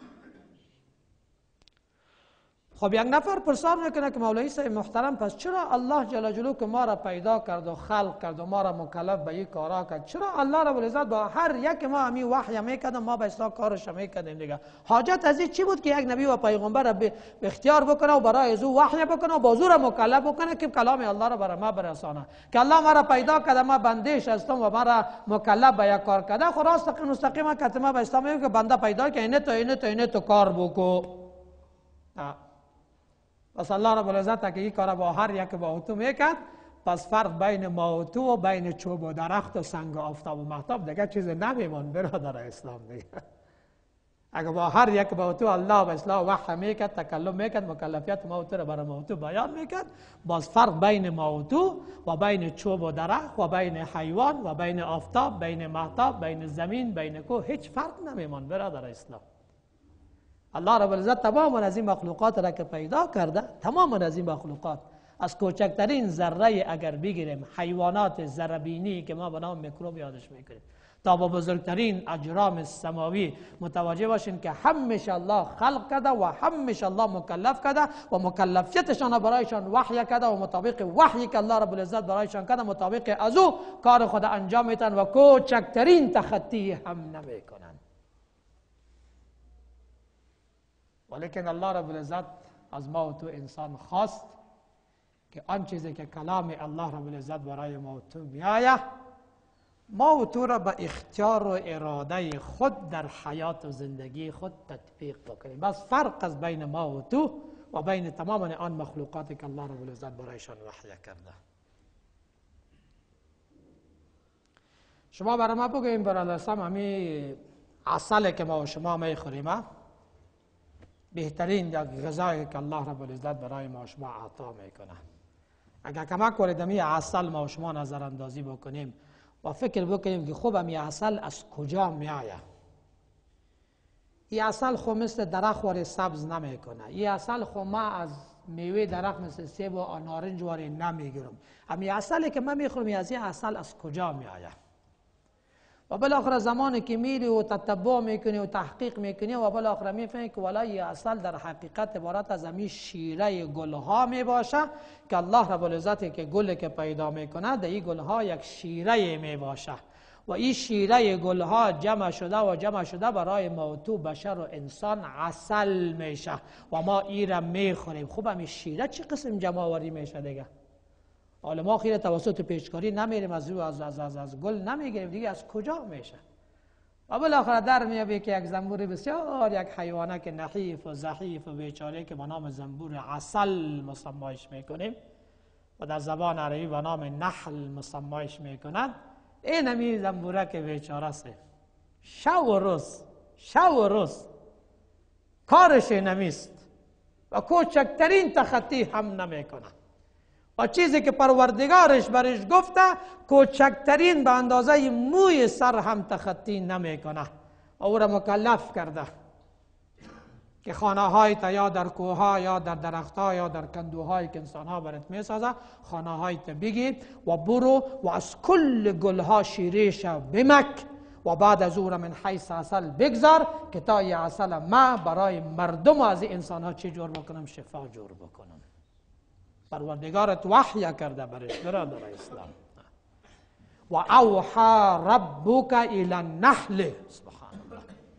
خب یک نفر پرسان میکنه که مولوی صاحب محترم، پس چرا الله جل جلاله که ما را پیدا کرد و خلق کرد و ما را مکلف به این کارا کرد، چرا الله رب العزت با هر یک ما همی وحی میکرد ما به اصلاح کارش میکردیم دیگه؟ حاجت از این چی بود که یک نبی و پیغمبر را به اختیار بکنه و برای از او وحی بکنه و با زور مکلف بکنه که کلام الله را برای ما برسانه؟ که الله ما را پیدا کرد، ما بندهش هستم و ما را مکلف به یک کار کرده، خب راست مستقیما که ما به اسلام میگه که بنده پیدا که اینه تو اینه تو اینه تو کار بکو. پس الله رب العزت که این کار با هر یک با تو میکرد، پس فرق بین ما و تو و بین چوب و درخت و سنگ و آفتاب و مهتاب دیگه چیز نمیمون برادر اسلام دیگه. اگر با هر یک با تو الله به اصلاح وحی میکرد، تکلم میکرد، مکلفیت ما و تو را برای ما و تو بیان میکرد، باز فرق بین ما و تو و بین چوب و درخت و بین حیوان و بین آفتاب، بین مهتاب، بین زمین، بین کوه هیچ فرق نمیمون برادر اسلام. الله رب العزت تمام از این مخلوقات را که پیدا کرده، تمام از این مخلوقات از کوچکترین ذره اگر بگیریم، حیوانات ذره‌بینی که ما به نام میکروب یادش میکنیم، تا با بزرگترین اجرام سماوی، متوجه باشین که همش الله خلق کرده و همش الله مکلف کرده و مکلفیتشان برایشان وحی کرده و مطابق وحی که الله رب العزت برایشان کرده مطابق از او کار خود انجام میتن و کوچکترین تخطی هم نمیکنن. ولیکن الله رب العزت از ما و تو انسان خواست که آن چیزی که کلام الله رب العزت برای ما و تو میآید، ما و تو را به اختیار و اراده خود در حیات و زندگی خود تطبیق بکنیم. بس فرق از بین ما و تو و بین تمام آن مخلوقاتی که الله رب العزت برایشان وحی کرده. شما برای ما بگویم برادر سام، همین عسل که ما و شما میخوریم بهترین یک غذایی که الله رب العزت برای ما و شما عطا میکنه. اگر کمک کنید می عسل ما و شما نظر اندازی بکنیم و فکر بکنیم که خوب می عسل از کجا می آید. این عسل خو مثل درخت واری سبز نمیکنه. این عسل خو ما از میوه درخت مثل سیب و نارنج واری نمیگیرم. امی عسلی که من میخورم از این عسل از کجا می آید؟ و بالاخره زمانی که میری و تتبع میکنی و تحقیق میکنی و بالاخره میفهمی که ولای اصل در حقیقت عبارت از همین شیره گلها میباشه که الله رب العزت که گلی که پیدا میکنه در این گلها یک شیره میباشه و این شیره گلها جمع شده و جمع شده برای موتو بشر و انسان عسل میشه و ما این را میخوریم. خوب همین شیره چی قسم جمع آوری میشه دیگه؟ حالا ما خیلی توسط پیشکاری نمیریم از رو از, از, از, از گل نمیگیریم دیگه، از کجا میشه؟ و بالاخره در میابی که یک زنبور بسیار یک حیوانک نحیف و ضعیف و بیچاره که به نام زنبور عسل مسمایش میکنیم و در زبان عربی به نام نحل مسمایش میکنن، این همی زنبوره که بیچاره است، شو و روز شو و روز کارش نمیست و کوچکترین تخطی هم نمیکنه و چیزی که پروردگارش برش گفته کوچکترین به اندازه موی سر هم تخطی نمیکنه. او را مکلف کرده که خانه های تا یا در کوه ها یا در درخت ها یا در کندوهایی که انسان ها برات میسازه خانه های تا بگی و برو و از کل گل ها شیریش بمک و بعد از او را من حیث عسل بگذار که تا این عسل ما برای مردم از این انسان ها چی جور بکنم؟ شفا جور بکنم. پروردگارت وحی کرده برش برادر اسلام. و اوحى ربک الی النحل. سبحان الله.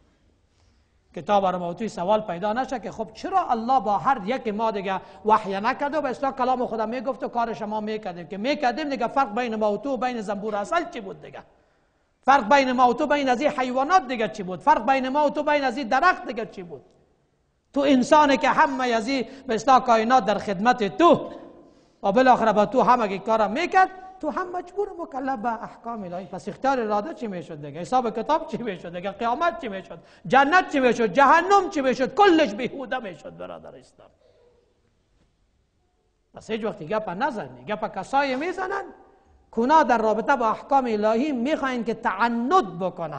کتاب برای توی سوال پیدا نشه که خب چرا الله با هر یک ما دیگه وحی نکرده و به اصطلاح کلام خدا میگفت و کارش ما میکردیم که میکردیم دیگه؟ فرق بین ما و تو و بین زنبور عسل چی بود دیگه؟ فرق بین ما و تو بین از این حیوانات دیگه چی بود؟ فرق بین ما و تو بین از این درخت دیگه چی بود؟ تو انسانی که همه از این به اصطلاح کائنات در خدمت تو و بالاخره با تو همه که کارم میکرد، تو هم مجبور مکلف به احکام الهی. پس اختیار اراده چی میشد دیگه؟ حساب کتاب چی میشد دیگه؟ قیامت چی میشد؟ جنت چی میشد؟ جهنم چی میشد؟ کلش بیهوده میشد برادر اسلام. پس هیچ وقت گپ نزنی. گپ کسایی میزنن کونا در رابطه با احکام الهی میخواین که تعنت بکنن،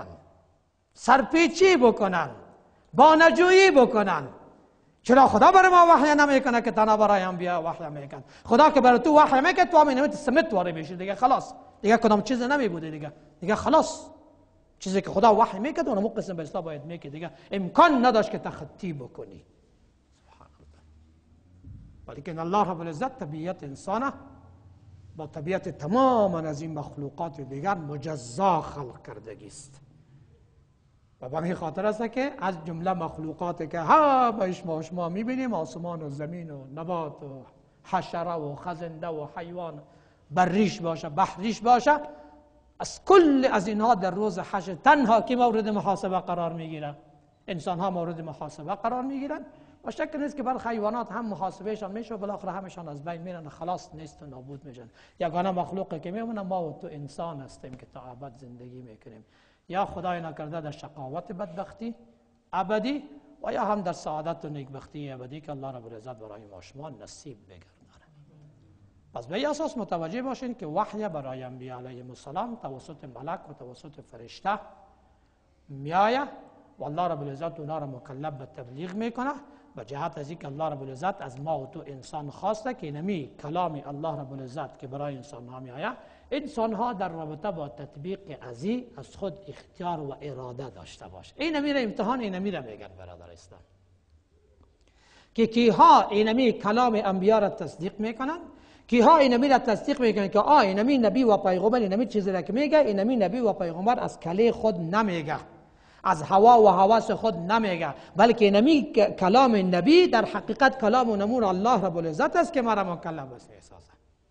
سرپیچی بکنن، بانجویی بکنن. چرا خدا برای ما وحی نمیکنه که تنها برای انبیا وحی میکنه؟ خدا که برای تو وحی میکنه تو همین نمیت سمت وارد بشی دیگه، خلاص دیگه کدام چیز نمیبوده دیگه، دیگه خلاص چیزی که خدا وحی میکنه اونم قسم به اصطلاح باید میکنه دیگه، امکان نداشت که تخطی بکنی. سبحان الله. ولیکن الله رب العزت طبیعت انسانه با طبیعت تمام از این مخلوقات دیگر مجزا خلق کردگی است و به همین خاطر است که از جمله مخلوقاتی که همش ما شما میبینیم، آسمان و زمین و نبات و حشره و خزنده و حیوان، بریش باشه بحریش باشه، از کل از اینها در روز حشر تنها که مورد محاسبه قرار میگیرن، انسان ها مورد محاسبه قرار میگیرن و شک نیست که بر حیوانات هم محاسبهشان میشه و بالاخره همشان از بین میرن، خلاص نیست و نابود میشن. یگانه مخلوقی که میمونه ما و تو انسان هستیم که تا ابد زندگی میکنیم، یا خدای نکرده در شقاوت بدبختی ابدی و یا هم در سعادت و نیکبختی ابدی که الله رب العزت برای ما شما نصیب بگرداند. پس به این اساس متوجه باشین که وحی برای انبیا علیهم السلام توسط ملک و توسط فرشته میآید و الله رب العزت اونا را مکلف به تبلیغ میکنه و جهت از اینکه الله رب العزت از ما و تو انسان خواسته که نمی کلام الله رب العزت که برای انسان ها میآید، انسان ها در رابطه با تطبیق ازی از خود اختیار و اراده داشته باشه. این میره امتحان، این میره میگن برادر اسلام که کیها اینمی کلام انبیا را تصدیق میکنن، کیها اینمی را تصدیق میکنن که آ اینمی نبی و پیغمبر اینمی چیزی را که میگه، اینمی نبی و پیغمبر از کله خود نمیگه، از هوا و هواس خود نمیگه، بلکه اینمی کلام نبی در حقیقت کلام و نمور الله رب العزت است که مرا مکلف است احساسه.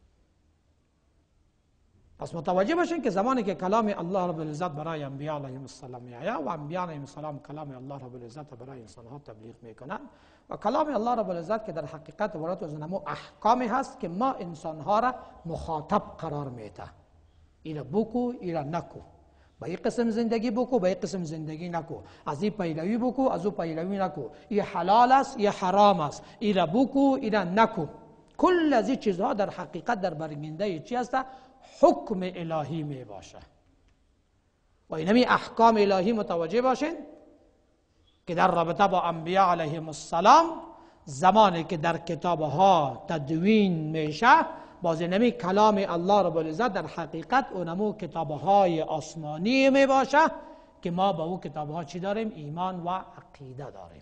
پس متوجه باشین که زمانی که کلام الله رب العزت برای انبیا علیهم السلام میآید و انبیا علیهم السلام کلام الله رب العزت برای انسان ها تبلیغ میکنن و کلام الله رب العزت که در حقیقت عبارت از نمو احکامی هست که ما انسان ها را مخاطب قرار میده، اینا بکو اینا نکو، با این قسم زندگی بکو با این قسم زندگی نکو، از این پیروی بکو از او پیروی نکو، این حلال است این حرام است، اینا بکو اینا نکو. کل از این چیزها در حقیقت در برگنده چی هست؟ حکم الهی می باشه و اینمی احکام الهی متوجه باشین که در رابطه با انبیا علیهم السلام زمانی که در کتابها تدوین میشه باز اینمی کلام الله رب العزت در حقیقت اونمو کتابهای آسمانی می باشه که ما با او کتابها چی داریم؟ ایمان و عقیده داریم.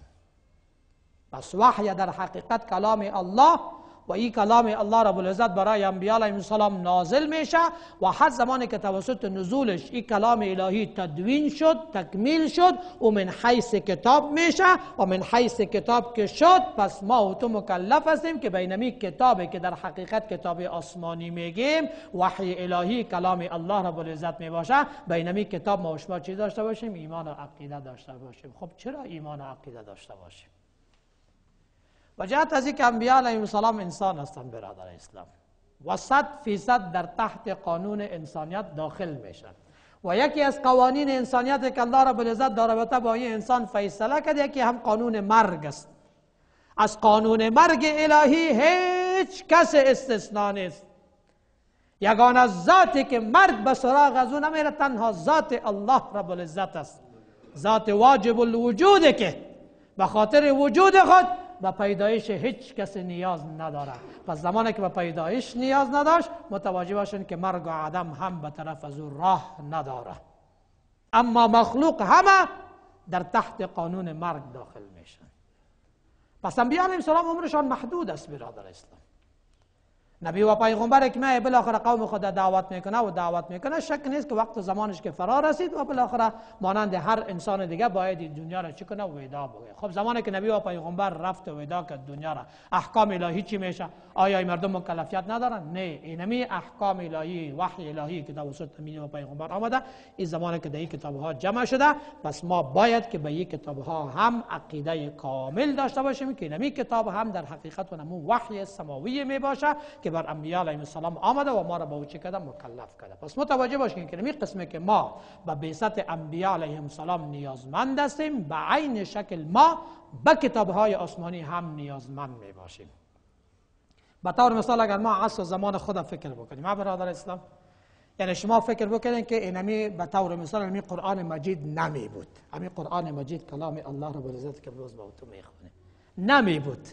پس وحی در حقیقت کلام الله و این کلام الله رب العزت برای انبیاء علیهم السلام نازل میشه و هر زمانی که توسط نزولش این کلام الهی تدوین شد، تکمیل شد و من حیث کتاب میشه و من حیث کتاب که شد، پس ما و تو مکلف هستیم که بینمی کتابی که در حقیقت کتاب آسمانی میگیم وحی الهی کلام الله رب العزت میباشه، بینمی کتاب ما و شما چی داشته باشیم؟ ایمان و عقیده داشته باشیم. خب چرا ایمان و عقیده داشته باشیم؟ و جهت از اینکه انبیاء علیهم السلام انسان هستند برادر اسلام و صد فیصد در تحت قانون انسانیت داخل میشن و یکی از قوانین انسانیت که الله رب العزت در رابطه با این انسان فیصله کرد یکی هم قانون مرگ است. از قانون مرگ الهی هیچ کس استثناء نیست. یگانه ذاتی که مرگ به سراغ از اون نمیره تنها ذات الله رب العزت است، ذات واجب الوجوده که به خاطر وجود خود به پیدایش هیچ کس نیاز نداره. پس زمانی که به پیدایش نیاز نداشت متوجه باشین که مرگ و عدم هم به طرف از او راه نداره. اما مخلوق همه در تحت قانون مرگ داخل میشن. پس انبیاء علیهم السلام عمرشان محدود است برادر اسلام. نبی و پیغمبر که ما بالاخره قوم خود دعوت میکنه و دعوت میکنه، شک نیست که وقت زمانش که فرا رسید و بالاخره مانند هر انسان دیگه باید دنیا را چی کنه؟ ودا بگه. خب زمانی که نبی و پیغمبر رفت و ودا کرد دنیا را، احکام الهی چی میشه؟ آیا این مردم مکلفیت ندارن؟ نه، اینمی احکام الهی وحی الهی که توسط نبی و پیغمبر آمده این زمانی که در این کتابها جمع شده، پس ما باید که به این کتابها هم عقیده کامل داشته باشیم که نمی کتاب هم در حقیقت اونمو وحی سماوی می باشه که بر انبیاء علیهم السلام آمده و ما را با او چه کرده؟ مکلف کرده. پس متوجه باشین که نمی قسمه که ما به بعثت انبیاء علیهم السلام نیازمند هستیم، به عین شکل ما به کتابهای آسمانی هم نیازمند می باشیم. به طور مثال اگر ما عصر زمان خود فکر بکنیم، ما برادر اسلام، یعنی شما فکر بکنید که اینمی به طور مثال اینمی قرآن مجید نمی بود، همین قرآن مجید کلام الله رب العزت که روز با تو میخونه نمی بود،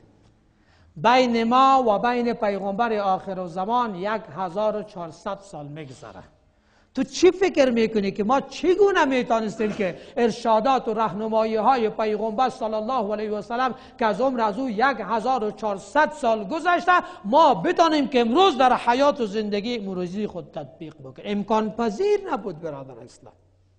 بین ما و بین پیغمبر آخر الزمان یک هزار و چهارصد سال میگذره. تو چی فکر میکنی که ما چگونه میتونستیم که ارشادات و راهنمایی های پیغمبر صلی الله علیه و سلم که از عمر از او یک هزار و چهارصد سال گذشته ما بتونیم که امروز در حیات و زندگی امروزی خود تطبیق بکنیم؟ امکان پذیر نبود برادر اسلام.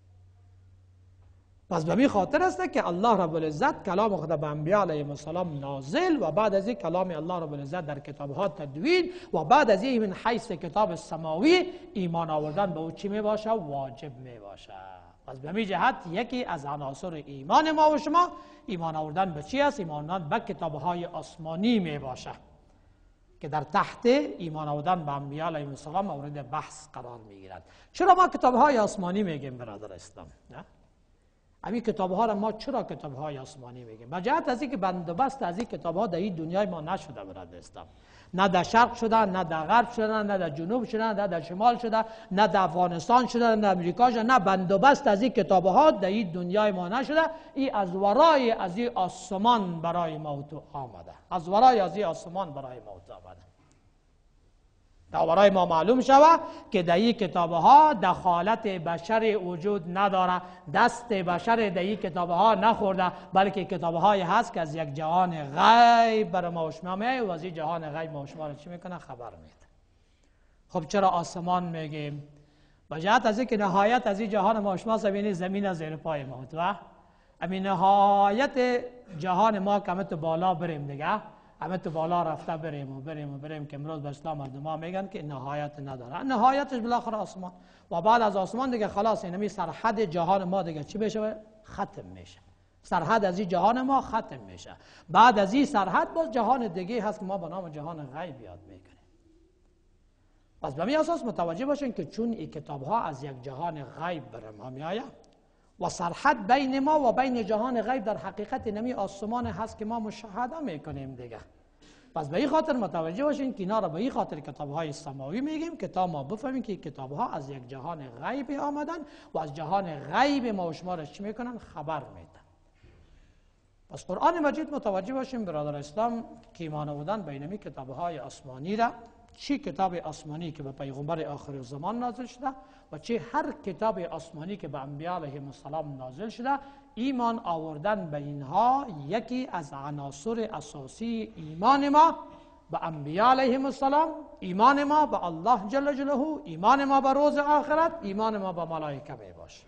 پس به می خاطر است که الله رب العزت کلام خود به انبیاء علیهم السلام نازل و بعد از این کلام الله رب العزت در کتابها تدوین و بعد از این من حیث کتاب سماوی ایمان آوردن به او چی می باشه؟ واجب می باشه. پس به می جهت یکی از عناصر ایمان ما و شما ایمان آوردن به چی است؟ ایمان آوردن به کتابهای آسمانی می باشه که در تحت ایمان آوردن به انبیاء علیهم السلام مورد بحث قرار می گیرند. چرا ما کتابهای آسمانی میگیم برادر اسلام؟ نه؟ همین کتاب‌ها را ما چرا کتاب‌های آسمانی میگیم؟ به جهت از اینکه بندوبست از این کتاب‌ها در این دنیای ما نشده برادر اسلام. نه در شرق شده، نه در غرب شده، نه در جنوب شده، نه در شمال شده، نه در افغانستان شده، نه در امریکا شده، نه بندوبست از این کتاب‌ها در این دنیای ما نشده. این از ورای از این آسمان برای ما و تو آمده. از ورای از این آسمان برای ما و تو آمده. تا برای ما معلوم شود که در این کتابها دخالت بشر وجود نداره، دست بشر در این کتابها نخورده، بلکه کتابهای هست که از یک جهان غیب برای ما و شما میاد و از این جهان غیب ما و شما را چی میکنه؟ خبر میده. خب چرا آسمان میگیم؟ به جهت از اینکه نهایت از این جهان ما و شما زمین زمین از زیر پای ما و همین نهایت جهان ما که همه تو بالا بریم دیگه، همه تو بالا رفته بریم و بریم و بریم که امروز به اسلام مردم ها میگن که نهایت نداره. نهایتش بالاخره آسمان و بعد از آسمان دیگه خلاص اینمی سرحد جهان ما دیگه چی بشه؟ ختم میشه. سرحد از این جهان ما ختم میشه. بعد از این سرحد باز جهان دیگه هست که ما به نام جهان غیب یاد میکنیم. پس به می اساس متوجه باشین که چون این کتاب ها از یک جهان غیب بر ما میآید و سرحد بین ما و بین جهان غیب در حقیقت نمی آسمان هست که ما مشاهده میکنیم دیگه. پس به این خاطر متوجه باشین که اینا را به این خاطر کتاب‌های سماوی میگیم که تا ما بفهمیم که کتاب‌ها از یک جهان غیب آمدن و از جهان غیب ما و شما را چی میکنن؟ خبر میدن. پس قرآن مجید متوجه باشیم برادر اسلام که ایمان آوردن به اینمی کتاب‌های آسمانی را چی کتاب آسمانی که به پیغمبر آخر الزمان نازل شده و چه هر کتاب آسمانی که به انبیاء علیهم السلام نازل شده، ایمان آوردن به اینها یکی از عناصر اساسی ایمان ما به انبیاء علیهم السلام، ایمان ما به الله جل جلاله، ایمان ما به روز آخرت، ایمان ما به ملائکه می باشه.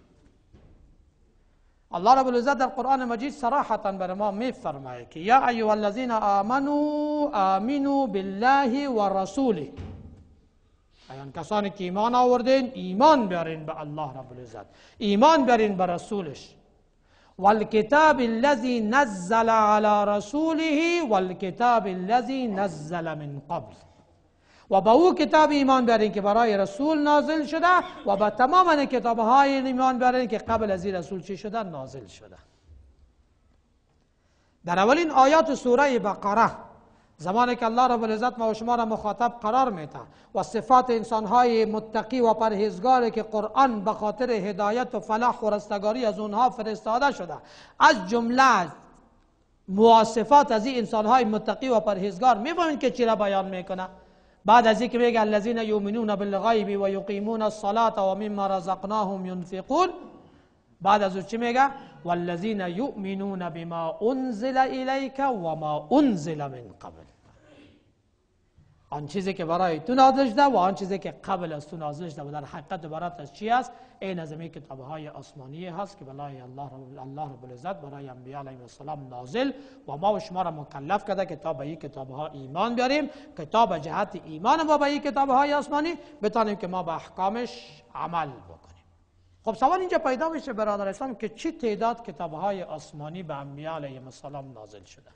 الله رب العزت در قرآن مجید صراحتا بر ما می فرماید که یا ایها الذین آمنوا آمنوا بالله و رسوله، ایان کسانی که ایمان آوردین ایمان بیارین به الله رب العزت، ایمان بیارین به رسولش. والکتاب الذی نزل علی رسوله والکتاب الذی نزل من قبل، و با او کتاب ایمان بیارین که برای رسول نازل شده و با تمام کتابهای ایمان بیارین که قبل از این رسول چی شده نازل شده. در اولین آیات سوره بقره زمانی که الله رب العزت ما و شما را مخاطب قرار میده و صفات انسانهای متقی و پرهیزگاری که قرآن به خاطر هدایت و فلاح و رستگاری از اونها فرستاده شده، از جمله مواصفات از این انسانهای متقی و پرهیزگار میفهمید که چی را بیان میکنه. بعد از اینکه میگه الذین یؤمنون بالغیب و یقیمون الصلاة و مما رزقناهم ينفقون، بعد از اون چی میگه؟ والذین یؤمنون بما انزل الیک و ما انزل من قبل، آن چیزی که برای تو نازل شده و آن چیزی که قبل از تو نازل شده و در حقیقت عبارت از چی است؟ این از همین کتاب‌های آسمانی هست که برای الله رب الله رب العزت برای انبیاء علیهم السلام نازل و ما و شما را مکلف کرده که تا به این کتاب‌ها ایمان بیاریم، کتاب جهت ایمان ما به این کتاب‌های آسمانی بتانیم که ما به احکامش عمل بکنیم. خب سوال اینجا پیدا میشه برادر اسلام که چی تعداد کتاب‌های آسمانی به انبیاء علیهم السلام نازل شده؟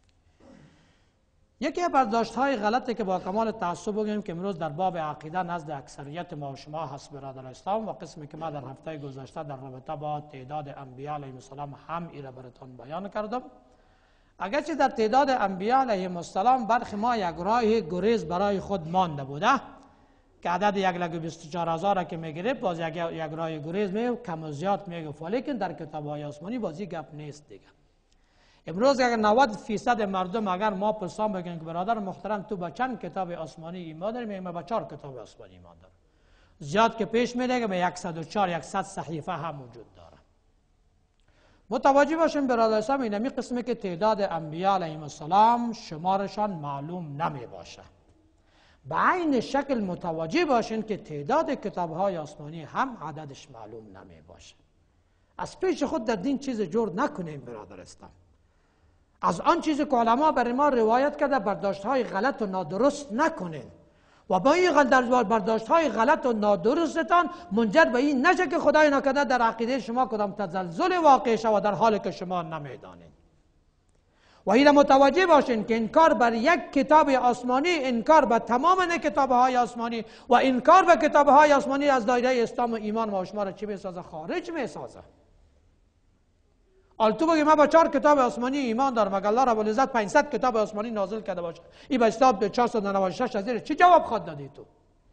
یکی از برداشت‌های غلطی که با کمال تعصب بگیم که امروز در باب عقیده نزد اکثریت ما و شما هست برادر اسلام، و قسمی که ما در هفته گذشته در رابطه با تعداد انبیاء علیهم السلام هم ایره براتون بیان کردم. اگرچه در تعداد انبیاء علیهم السلام برخی ما یک راه گریز برای خود مانده بوده که عدد یک لک و بیست و چهار هزار که میگیره، باز یک یک راه گریز میگه کم و زیاد میگه، ولیکن در کتاب‌های آسمانی بازی گپ نیست دیگه. امروز اگر نود فیصد مردم اگر ما پرسان بگن که برادر محترم تو با چند کتاب آسمانی ایمان داری، میگم با چهار کتاب آسمانی ایمان دارم. زیاد که پیش میره که به صد و چهار صد صحیفه هم وجود داره. متوجه باشین برادر اسلام، این می قسمی که تعداد انبیاء علیهم السلام شمارشان معلوم نمی باشه. به عین شکل متوجه باشین که تعداد کتاب‌های آسمانی هم عددش معلوم نمی باشه. از پیش خود در دین چیز جور نکنیم برادر اسلام. از آن چیزی که علما برای ما روایت کرده برداشت‌های غلط و نادرست نکنین و با این برداشت‌های غلط و نادرستان منجر به این نشه که خدای نکرده در عقیده شما کدام تزلزل واقع شود در حالی که شما نمیدانید. و این متوجه باشین که انکار بر یک کتاب آسمانی انکار به تمام کتاب‌های آسمانی و انکار به کتاب‌های آسمانی از دایره اسلام و ایمان ما و شما را چی میسازه؟ خارج میسازه. آل تو بگی من با چهار کتاب آسمانی ایمان دارم، اگر الله رب العزت پانصد کتاب آسمانی نازل کرده باشه، این به حساب چهارصد و نود و شش از چی جواب خود دادی تو؟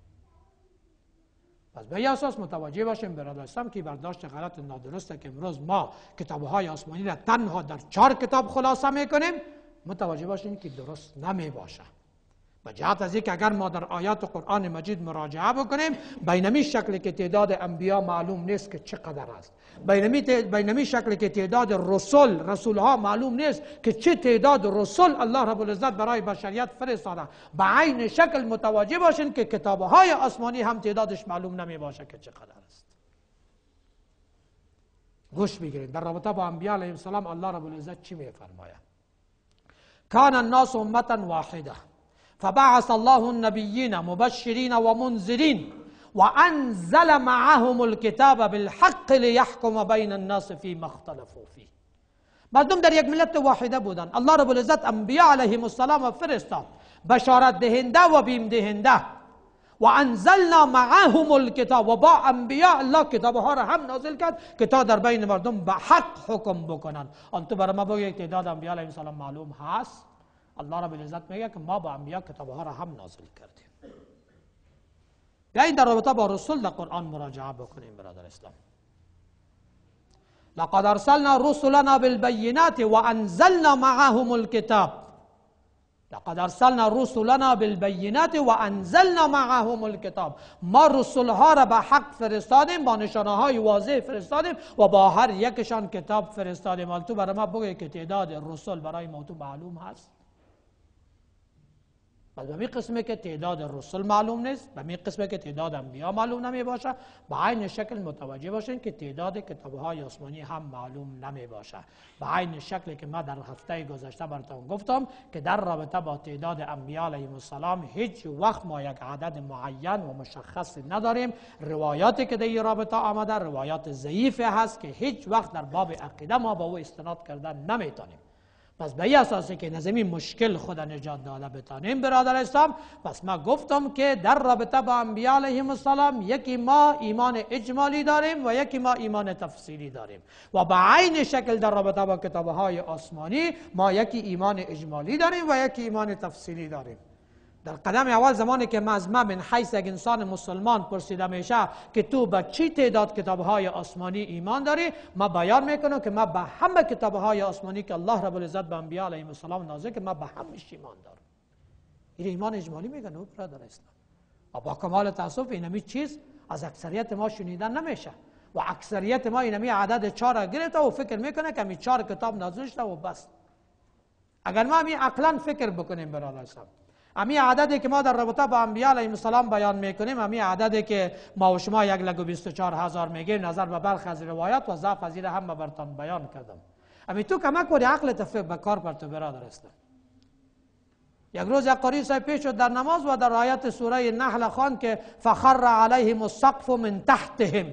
پس به این اساس متوجه باشیم برادر اسلام که برداشت غلط و نادرسته که امروز ما کتاب‌های آسمانی را تنها در چهار کتاب خلاصه میکنیم، متوجه باشیم که درست نمی باشه. به جهت از اینکه اگر ما در آیات قرآن مجید مراجعه بکنیم، بینمی شکلی که تعداد انبیا معلوم نیست که چقدر است، بینمی بینمی شکلی که تعداد رسول رسولها معلوم نیست که چه تعداد رسول الله رب العزت برای بشریت فرستاده، به عین شکل متوجه باشین که کتاب‌های آسمانی هم تعدادش معلوم نمی باشه که چقدر است. گوش بگیرید در رابطه با انبیاء علیهم السلام الله رب العزت چی میفرماید؟ کان الناس امة واحده فبعث الله النبيين مبشرين ومنذرين وأنزل معهم الكتاب بالحق ليحكم بين الناس فيما اختلفوا فيه. مردم در یک ملت واحده بودن. الله رب العزت انبیاء علیهم السلام فرستاد بشارت دهنده و بیم دهنده، و انزلنا معهم الكتاب، و با انبیاء الله کتابها را هم نازل کرد که تا در بین مردم به حق حکم بکنن. آن تو برای ما بگو یک تعداد انبیاء علیهم السلام معلوم هست؟ الله رب العزت میگه که ما با انبیاء کتابها را هم نازل کردیم. بیایید در رابطه با رسول در قرآن مراجعه بکنیم برادر اسلام. لقد ارسلنا رسلنا بالبينات وانزلنا معهم الكتاب لقد ارسلنا رسلنا بالبینات و انزلنا معهم الکتاب. ما رسول ها را به حق فرستادیم، با نشانه های واضح فرستادیم و با هر یکشان کتاب فرستادیم. حال تو برای ما بگوی که تعداد رسول برای ما تو معلوم هست؟ پس به می قسمه که تعداد رسول معلوم نیست، به می قسمه که تعداد انبیا معلوم نمی باشه، به عین شکل متوجه باشین که تعداد کتاب‌های آسمانی هم معلوم نمی باشه. به عین شکلی که ما در هفته گذشته براتون گفتم که در رابطه با تعداد انبیا علیهم السلام هیچ وقت ما یک عدد معین و مشخص نداریم. روایاتی که در این رابطه آمده روایات ضعیف هست که هیچ وقت در باب عقیده ما با او استناد کردن نمیتونیم. پس به این اساسی که نظمی مشکل خود نجات داده بتانیم برادر اسلام، پس ما گفتم که در رابطه با انبیاء علیهم السلام یکی ما ایمان اجمالی داریم و یکی ما ایمان تفصیلی داریم و به عین شکل در رابطه با کتابهای آسمانی ما یکی ایمان اجمالی داریم و یکی ایمان تفصیلی داریم. در قدم اول زمانی که از ما من حیث یک انسان مسلمان پرسیده میشه که تو به چی تعداد کتابهای آسمانی ایمان داری، ما بیان میکنم که ما به همه کتابهای آسمانی که الله رب العزت به انبیاء علیهم السلام نازل که ما به همش ایمان دارم. این ایمان اجمالی میگن او برادر اسلام. و با کمال تاسف اینمی چیز از اکثریت ما شنیدن نمیشه و اکثریت ما اینمی عدد چهار گرفته و فکر میکنه که می چهار کتاب نازل شده و بس. اگر ما می عقلا فکر بکنیم برادر اسلام، امی عددی که ما در رابطه با انبیاء علیهم السلام بیان میکنیم، امی عددی که ما و شما یک لگ و بیست و چهار هزار میگیم نظر به برخی از روایات و ضعف از این هم براتون بیان کردم. امی تو کمک کنی عقلت به کار بر تو برادر اسلام. یک روز یک قاری صاحب پیش شد در نماز و در آیت سوره نحل خواند که فخر علیهم السقف من تحتهم،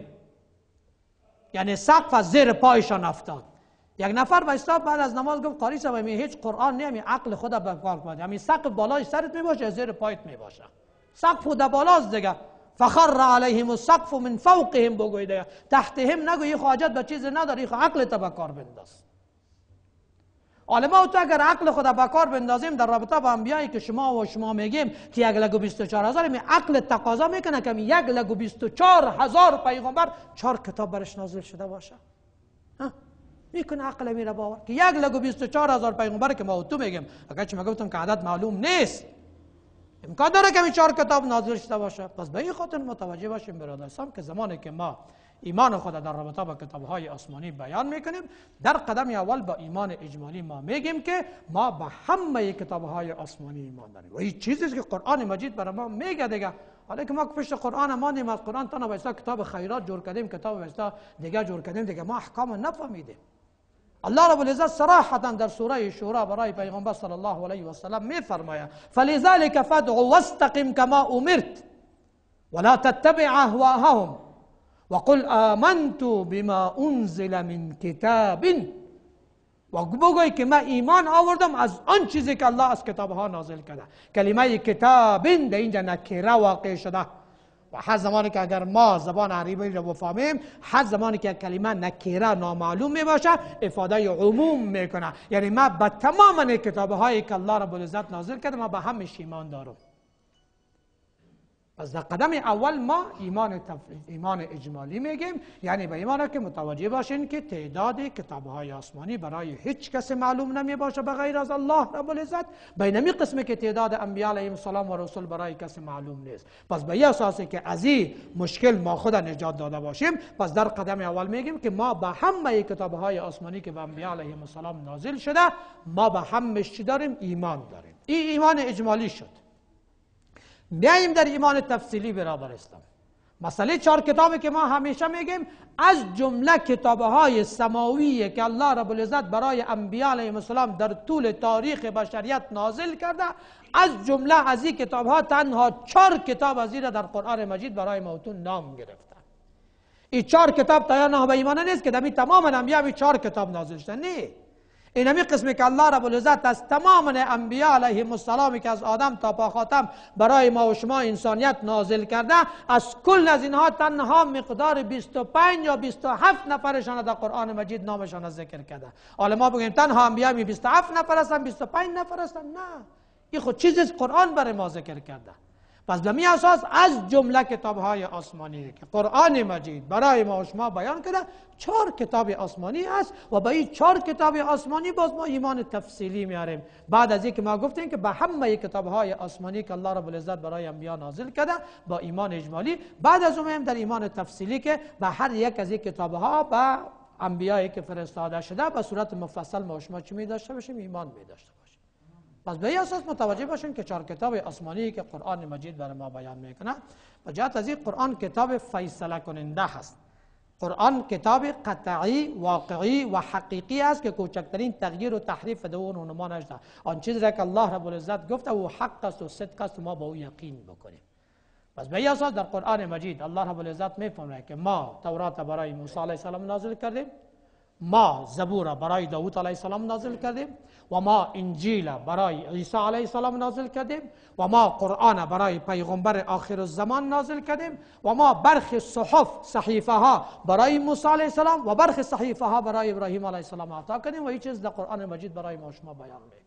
یعنی سقف از زیر پایشان افتاد. یک نفر وایستاد بعد از نماز گفت قاری صاحب می هیچ قرآن نمی عقل خدا به کار کنید، همین سقف بالای سرت می باشه زیر پایت می باشه. سقف خود بالاست دیگه. فخر علیهم السقف من فوقهم بگوید دیگه، تحتهم نگوی حاجت به چیز نداری، عقل تو به کار بنداز. علما تو اگر عقل خدا به کار بندازیم در رابطه با انبیایی که شما و شما میگیم که یک لگ و بیست و چهار هزار، می عقل تقاضا میکنه که یک لگ و بیست و چهار هزار پیغمبر چهار کتاب برش نازل شده باشه. میکنه عقل میره باور که یک لگ و بیست و چهار هزار پیغمبر که ما و تو میگیم، اگر چه ما گفتم که عدد معلوم نیست، امکان داره که می چهار کتاب نازل شده باشه. پس به این خاطر متوجه باشیم برادر اسلام که زمانی که ما ایمان خود در رابطه با کتابهای آسمانی بیان میکنیم، در قدم اول با ایمان اجمالی ما میگیم که ما به همه کتابهای آسمانی ایمان داریم و این چیزی که قرآن مجید برای ما میگه دیگه. حالا که ما پشت قرآن ماندیم، از قرآن تا نوشته کتاب خیرات جور کردیم، کتاب وستا دیگه جور کردیم دیگه، ما احکام نفهمیدیم. الله رب العزت صراحتا در سوره شورا برای پیغمبر صلی الله علیه و سلم میفرماید فلذلك فادع واستقم كما امرت ولا تتبع اهواءهم وقل آمنت بما انزل من کتاب، و بگوی که من ایمان آوردم از آن چیزی که الله از کتابها نازل کرده. کلمه کتاب در اینجا نکره واقع شده و هر زمانی که اگر ما زبان عربی را بفهمیم، هر زمانی که کلمه نکره نامعلوم می باشه افاده عموم میکنه، یعنی ما به تمام کتابهایی که الله رب العزت نازل کرده ما به همش ایمان دارم. پس در قدم اول ما ایمان تف... ایمان اجمالی میگیم، یعنی به ایمان که متوجه باشین که تعداد کتابهای آسمانی برای هیچ کس معلوم نمی باشه بغیر از الله رب العزت. بینمی قسمی که تعداد انبیاء علیهم السلام و رسول برای کسی معلوم نیست. پس به این اساسی که از این مشکل ما خود نجات داده باشیم، پس در قدم اول میگیم که ما به همه کتابهای آسمانی که به انبیاء علیهم السلام نازل شده ما به همش چی داریم؟ ایمان داریم. این ایمان اجمالی شد. میاییم در ایمان تفصیلی برادر اسلام. مسئله چهار کتابی که ما همیشه میگیم از جمله کتابهای سماویه که الله رب العزت برای انبیاء علیهم السلام در طول تاریخ بشریت نازل کرده، از جمله از این کتابها تنها چهار کتاب از این در قرآن مجید برای موتون نام گرفته. این چهار کتاب تا یا نه به ایمان نیست که در تمام انبیاء چهار کتاب نازل شده، نه. این همی قسمی که الله رب العزت از تمام انبیاء علیهم السلامی که از آدم تا پا خاتم برای ما و شما انسانیت نازل کرده، از کل از اینها تنها مقدار بیست و پنج یا بیست و هفت نفرشان در قرآن مجید نامشان ذکر کرده. حالا ما بگیم تنها انبیاء می بیست و هفت نفر هستن، بیست و پنج نفر هستن، نه، این خود چیزی قرآن برای ما ذکر کرده. پس به می اساس از جمله کتاب های آسمانی که قرآن مجید برای ما و شما بیان کرده، چهار کتاب آسمانی است و با این چهار کتاب آسمانی باز ما ایمان تفصیلی میاریم. بعد از اینکه ما گفتیم که به همه کتاب های آسمانی که الله رب العزت برای انبیا نازل کرده با ایمان اجمالی، بعد از اون در ایمان تفصیلی که به هر یک از این کتاب ها به انبیایی که فرستاده شده به صورت مفصل ما و شما چی می داشته باشیم؟ ایمان می داشته باشیم. پس به این اساس متوجه باشیم که چهار کتاب آسمانی که قرآن مجید برای ما بیان میکنه، و جهت از این قرآن کتاب فیصله کننده هست. قرآن کتاب قطعی، واقعی و حقیقی است که کوچکترین تغییر و تحریف در اون رونما نشده. آن چیزی که الله رب العزت گفته او حق است و صدق است و ما با او یقین بکنیم. پس به این اساس در قرآن مجید الله رب العزت میفرماید که ما تورات برای موسی علیه السلام نازل کردیم، ما زبور برای داوود علیه السلام نازل کردیم، و ما انجیل برای عیسی علیه السلام نازل کردیم، و ما قرآن برای پیغمبر آخر الزمان نازل کردیم، و ما برخی صحف صحیفه ها برای موسی علیه السلام و برخی صحیفه ها برای ابراهیم علیه السلام عطا کردیم و این چیز در قرآن مجید برای ما شما بیان میکنه.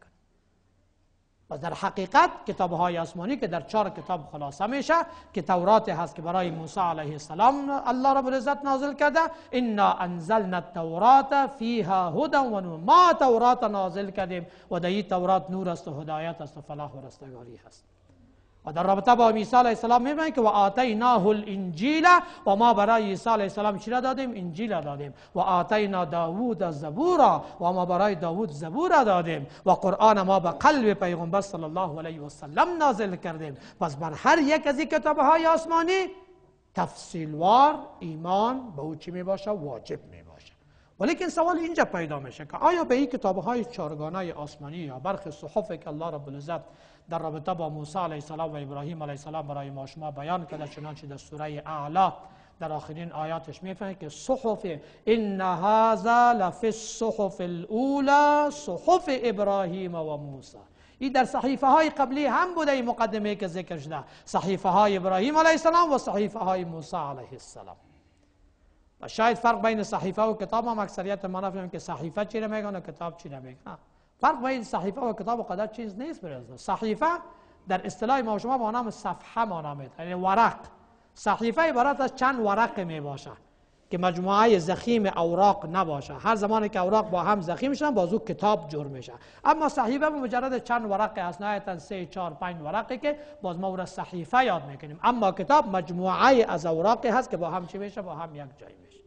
و در حقیقت کتاب های آسمانی که در چهار کتاب خلاصه میشه، که تورات هست که برای موسی علیه السلام الله رب العزت نازل کرده، انا انزلنا التورات فیها هدى و نور، ما تورات نازل کردیم و در این تورات نور است و هدایت است و فلاح و رستگاری هست. و در رابطه با عیسی علیه السلام میگن که و آتیناه الانجیل، و ما برای عیسی علیه السلام چی را دادیم؟ انجیل را دادیم. و آتینا داوود زبورا، و ما برای داوود زبور را دادیم. و قرآن ما به قلب پیغمبر صلی الله علیه و سلم نازل کردیم. پس بر هر یک از این کتاب‌های آسمانی تفصیلوار ایمان به او چی می باشه؟ واجب می باشه. ولیکن سوال اینجا پیدا میشه که آیا به این کتاب‌های چهارگانه آسمانی یا برخی صحفی که الله رب العزت در رابطه با موسی علیه السلام و ابراهیم علیه السلام برای ما شما بیان کرده، چنانچه در سوره اعلی در آخرین آیاتش میفهمید که صحف ان هذا لفی الصحف الاولى صحف ابراهیم و موسی. این در صحیفه های قبلی هم بوده، این مقدمه که ذکر شده، صحیفه های ابراهیم علیه السلام و صحیفه های موسی علیه السلام. و شاید فرق بین صحیفه و کتاب هم اکثریت ما نفهمیم که صحیفه چی میگن و کتاب چی میگن. فرق بین صحیفه و کتاب و قدر چیز نیست. برازد صحیفه در اصطلاح ما شما با نام صفحه مانامید، یعنی ورق. صحیفه عبارت از چند ورق می باشه که مجموعه زخیم اوراق نباشه. هر زمانی که اوراق با هم زخیم میشن بازو کتاب جور میشه. اما صحیفه به مجرد چند ورق است، نهایتا سه چهار پنج ورقی که باز ما او را صحیفه یاد میکنیم. اما کتاب مجموعه از اوراقی هست که با هم چی میشه؟ با هم یک جای میشه.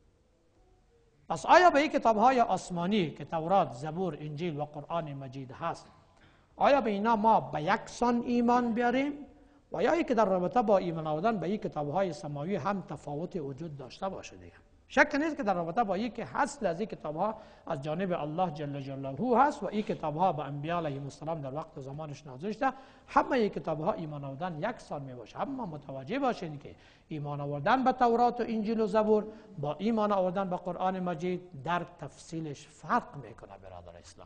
پس آیا به این کتاب‌های آسمانی که تورات، زبور، انجیل و قرآن مجید هست، آیا به اینا ما به یکسان ایمان بیاریم و یا که در رابطه با ایمان آوردن به این کتاب‌های سماوی هم تفاوت وجود داشته باشه دیگه؟ شک نیست که در رابطه با این که اصل از این کتاب‌ها از جانب الله جل جلاله هست و این کتاب‌ها به انبیاء علیهم السلام در وقت زمانش نازل شده، همه این کتاب‌ها ایمان آوردن یکسان میباشه. اما متوجه باشید که ایمان آوردن به تورات و انجیل و زبور با ایمان آوردن به قرآن مجید در تفصیلش فرق میکنه. برادر اسلام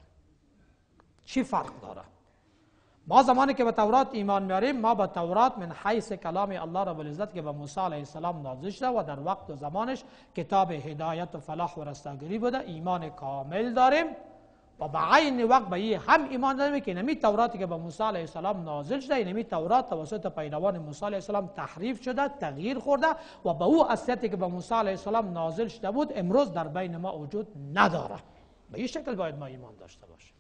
چی فرق داره؟ ما زمانی که به تورات ایمان میاریم، ما به تورات من حیث کلام الله رب العزت که به موسی علیه السلام نازل شده و در وقت و زمانش کتاب هدایت و فلاح و رستگاری بوده ایمان کامل داریم. و به عین وقت به این هم ایمان داریم که نمی توراتی که به موسی علیه السلام نازل شده، نمی تورات توسط پیروان موسی علیه السلام تحریف شده، تغییر خورده و به او اصلیتی که به موسی علیه السلام نازل شده بود امروز در بین ما وجود نداره. به این شکل باید ما ایمان داشته باشیم.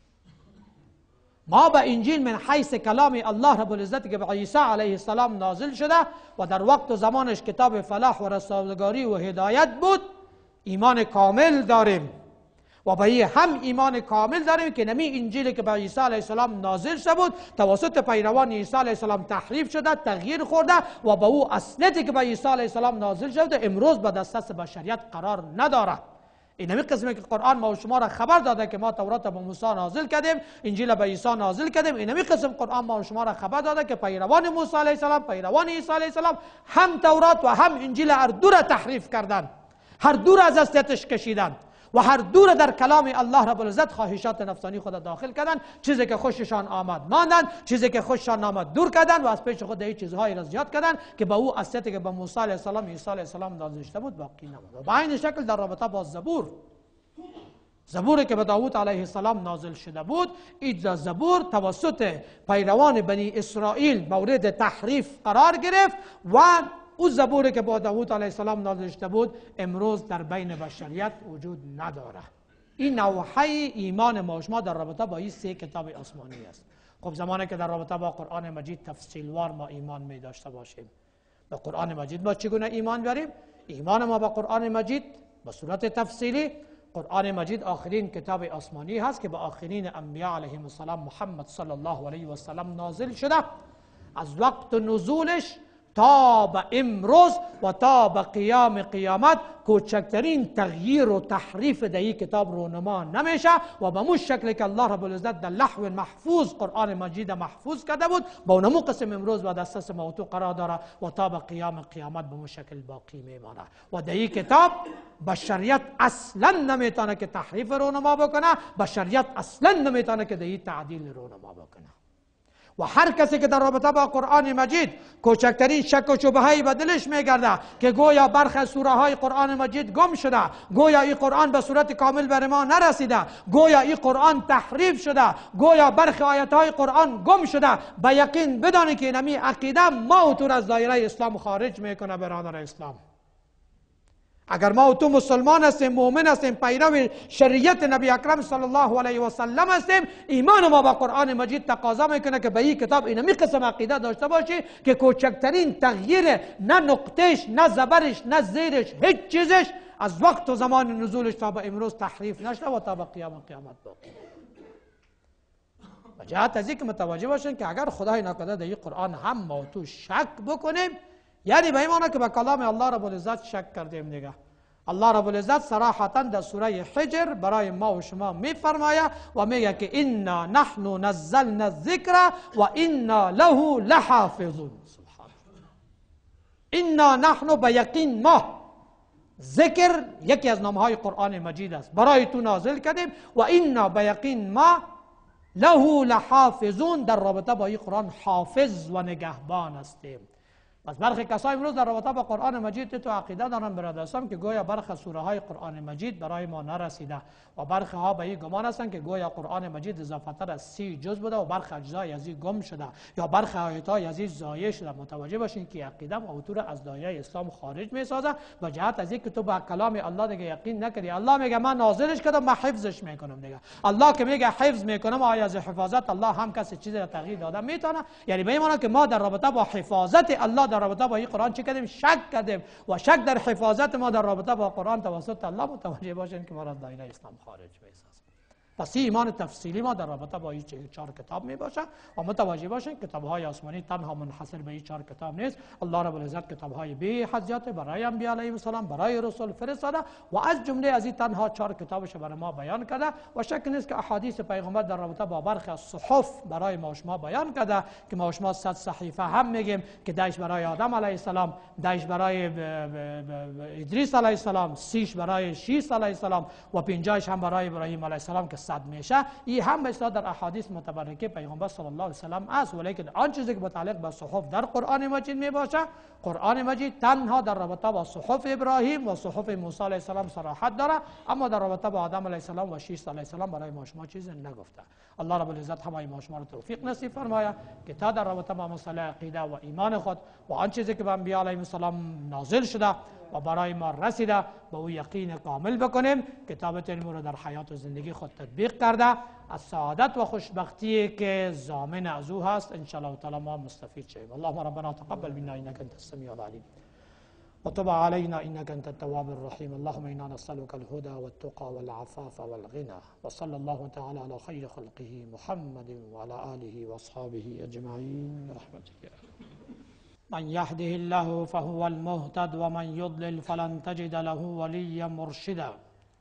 ما به انجیل من حیث کلام الله رب العزت که به عیسی علیه السلام نازل شده و در وقت و زمانش کتاب فلاح و رستگاری و هدایت بود ایمان کامل داریم. و به این هم ایمان کامل داریم که نمی انجیلی که به عیسی علیه السلام نازل شده بود توسط پیروان عیسی علیه السلام تحریف شده، تغییر خورده و به او اصلیتی که به عیسی علیه السلام نازل شده امروز به دسترس بشریت قرار نداره. اینمی قسمی که قرآن ما و شما را خبر داده که ما تورات به موسی نازل کردیم، انجیل به عیسی نازل کردیم، اینمی قسم قرآن ما و شما را خبر داده که پیروان موسی علیه السلام، پیروان عیسی علیه السلام هم تورات و هم انجیل هر دو را تحریف کردند، هر دو را از اصلیتش کشیدند و هر دو را در کلام الله رب العزت خواهشات نفسانی خود داخل کردند. چیزی که خوششان آمد ماندن، چیزی که خوششان آمد دور کردند و از پیش خود این چیزهایی را زیاد کردند که به او اصلیتی که به موسی علیه السلام عیسی علیه السلام نازل شده بود باقی نماند. و به این شکل در رابطه با زبور زبوری که به داوود علیه السلام نازل شده بود، این زبور توسط پیروان بنی اسرائیل مورد تحریف قرار گرفت و او زبوری که با داوود علیه السلام نازل شده بود امروز در بین بشریت وجود نداره. این نوحه ایمان ما شما در رابطه با این سه کتاب آسمانی است. خب زمانی که در رابطه با قرآن مجید تفصیلوار ما ایمان می داشته باشیم، به قرآن مجید ما چگونه ایمان بریم؟ ایمان ما با قرآن مجید به صورت تفصیلی، قرآن مجید آخرین کتاب آسمانی هست که به آخرین انبیاء علیهم السلام محمد صلی الله علیه و سلم نازل شده. از وقت نزولش تا به امروز و تا به قیام قیامت کوچکترین تغییر و تحریف در این کتاب رونما نمیشه و به مو شکلی که الله رب العزت در لحو محفوظ قرآن مجید محفوظ کرده بود با اونمو قسم امروز و دسترس موضوع قرار داره و تا به قیام قیامت به مو شکل باقی میمانه. و در این کتاب بشریت اصلا نمیتونه که تحریف رونما بکنه، بشریت اصلا نمیتونه که در این تعدیل رونما بکنه. و هر کسی که در رابطه با قرآن مجید کوچکترین شک و شبهه‌ای به دلش میگرده که گویا برخی از سوره های قرآن مجید گم شده، گویا این قرآن به صورت کامل بر ما نرسیده، گویا این قرآن تحریف شده، گویا برخی آیات های قرآن گم شده، به یقین بدانید که اینمی عقیده ما و تو از دایره اسلام خارج میکنه. برادر اسلام، اگر ما و تو مسلمان هستیم، مؤمن هستیم، پیرو شریعت نبی اکرم صلی الله علیه و سلم هستیم، ایمان ما با قرآن مجید تقاضا میکنه که به این کتاب اینمی قسم عقیده داشته باشی که کوچکترین تغییر، نه نقطهش، نه زبرش، نه زیرش، هیچ چیزش از وقت و زمان نزولش تا به امروز تحریف نشده و تا به قیام قیامت باقی. و جهت از اینکه متوجه باشین که اگر خدای ناکرده در این قرآن هم ما و تو شک بکنیم، یعنی به این معنی که به کلام الله رب العزت شک کردیم دیگه. الله رب العزت صراحتا در سوره حجر برای ما و شما میفرماید و میگه که انا نحن نزلنا الذکر و انا له لحافظون. سبحان الله. انا نحن، به یقین ما، ذکر یکی از نامهای قرآن مجید است، برای تو نازل کردیم و انا، به یقین ما، له لحافظون، در رابطه با این قرآن حافظ و نگهبان هستیم. پس برخی کسای امروز در رابطه با قرآن مجید تو عقیده دارن برادرستان که گویا برخی سوره های قرآن مجید برای ما نرسیده و برخی ها به این گمان هستن که گویا قرآن مجید اضافه‌تر از سی جز بوده و برخی اجزای از این گم شده یا برخی آیات های از این ضایع شده. متوجه باشین که عقیده موضوع از دایره اسلام خارج میسازه و جهت از اینکه تو به کلام الله دیگه یقین نکردی. الله میگه من نازلش کردم، من حفظش میکنم دیگه. الله که میگه حفظ میکنم، آیا از حفاظت الله هم کسی چیزی را تغییر داده میتونه؟ یعنی به این معنی که ما در رابطه با حفاظت الله در رابطه با این قرآن چه کردیم؟ شک کردیم و شک در حفاظت ما در رابطه با قرآن توسط الله. متوجه باشین که ما از دایره اسلام خارج میسازه. پس این ایمان تفصیلی ما در رابطه با این چهار کتاب می باشه و متوجه باشین کتاب های آسمانی تنها منحصر به این چهار کتاب نیست. الله رب العزت کتاب های بی حجت برای انبیاء علیهم السلام، برای رسول فرستاده و از جمله از این تنها چهار کتابش برای ما بیان کرده و شک نیست که احادیث پیغمبر در رابطه با برخی از صحف برای ما شما بیان کرده که ما شما صد صحیفه هم میگیم که دهش برای آدم علیه السلام، دهش برای ادریس علیه السلام، سیش برای شیس علیه السلام و پنجاش هم برای ابراهیم علیه السلام که صد میشه. این هم مثلا در احادیث متبرکه پیغمبر صلی الله علیه و سلم است. ولیکن آن چیزی که متعلق به صحف در قرآن مجید می باشه، قرآن مجید تنها در رابطه با صحف ابراهیم و صحف موسی علیه السلام صراحت داره، اما در رابطه با آدم علیه السلام و شیس علیه السلام برای ما شما چیزی نگفته. الله رب العزت همه ما شما را توفیق نصیب فرماید که تا در رابطه با مسئله عقیده و ایمان خود و آن چیزی که به انبیاء علیهم السلام نازل شده و برای ما رسیده با او یقین کامل بکنیم، کتاب علم را در حیات و زندگی خود تطبیق کرده از سعادت و خوشبختی که ضامن از او هست ان شاء الله تعالی ما مستفید شویم. اللهم ربنا تقبل منا انك انت السميع العليم وتب علينا انك انت التواب الرحيم. اللهم انا نسالك الهدى والتقى والعفاف والغنى وصلى الله تعالى على خير خلقه محمد وعلى اله واصحابه اجمعين برحمتك. من يهده الله فهو المهتد ومن يضلل فلن تجد له وليا مرشدا.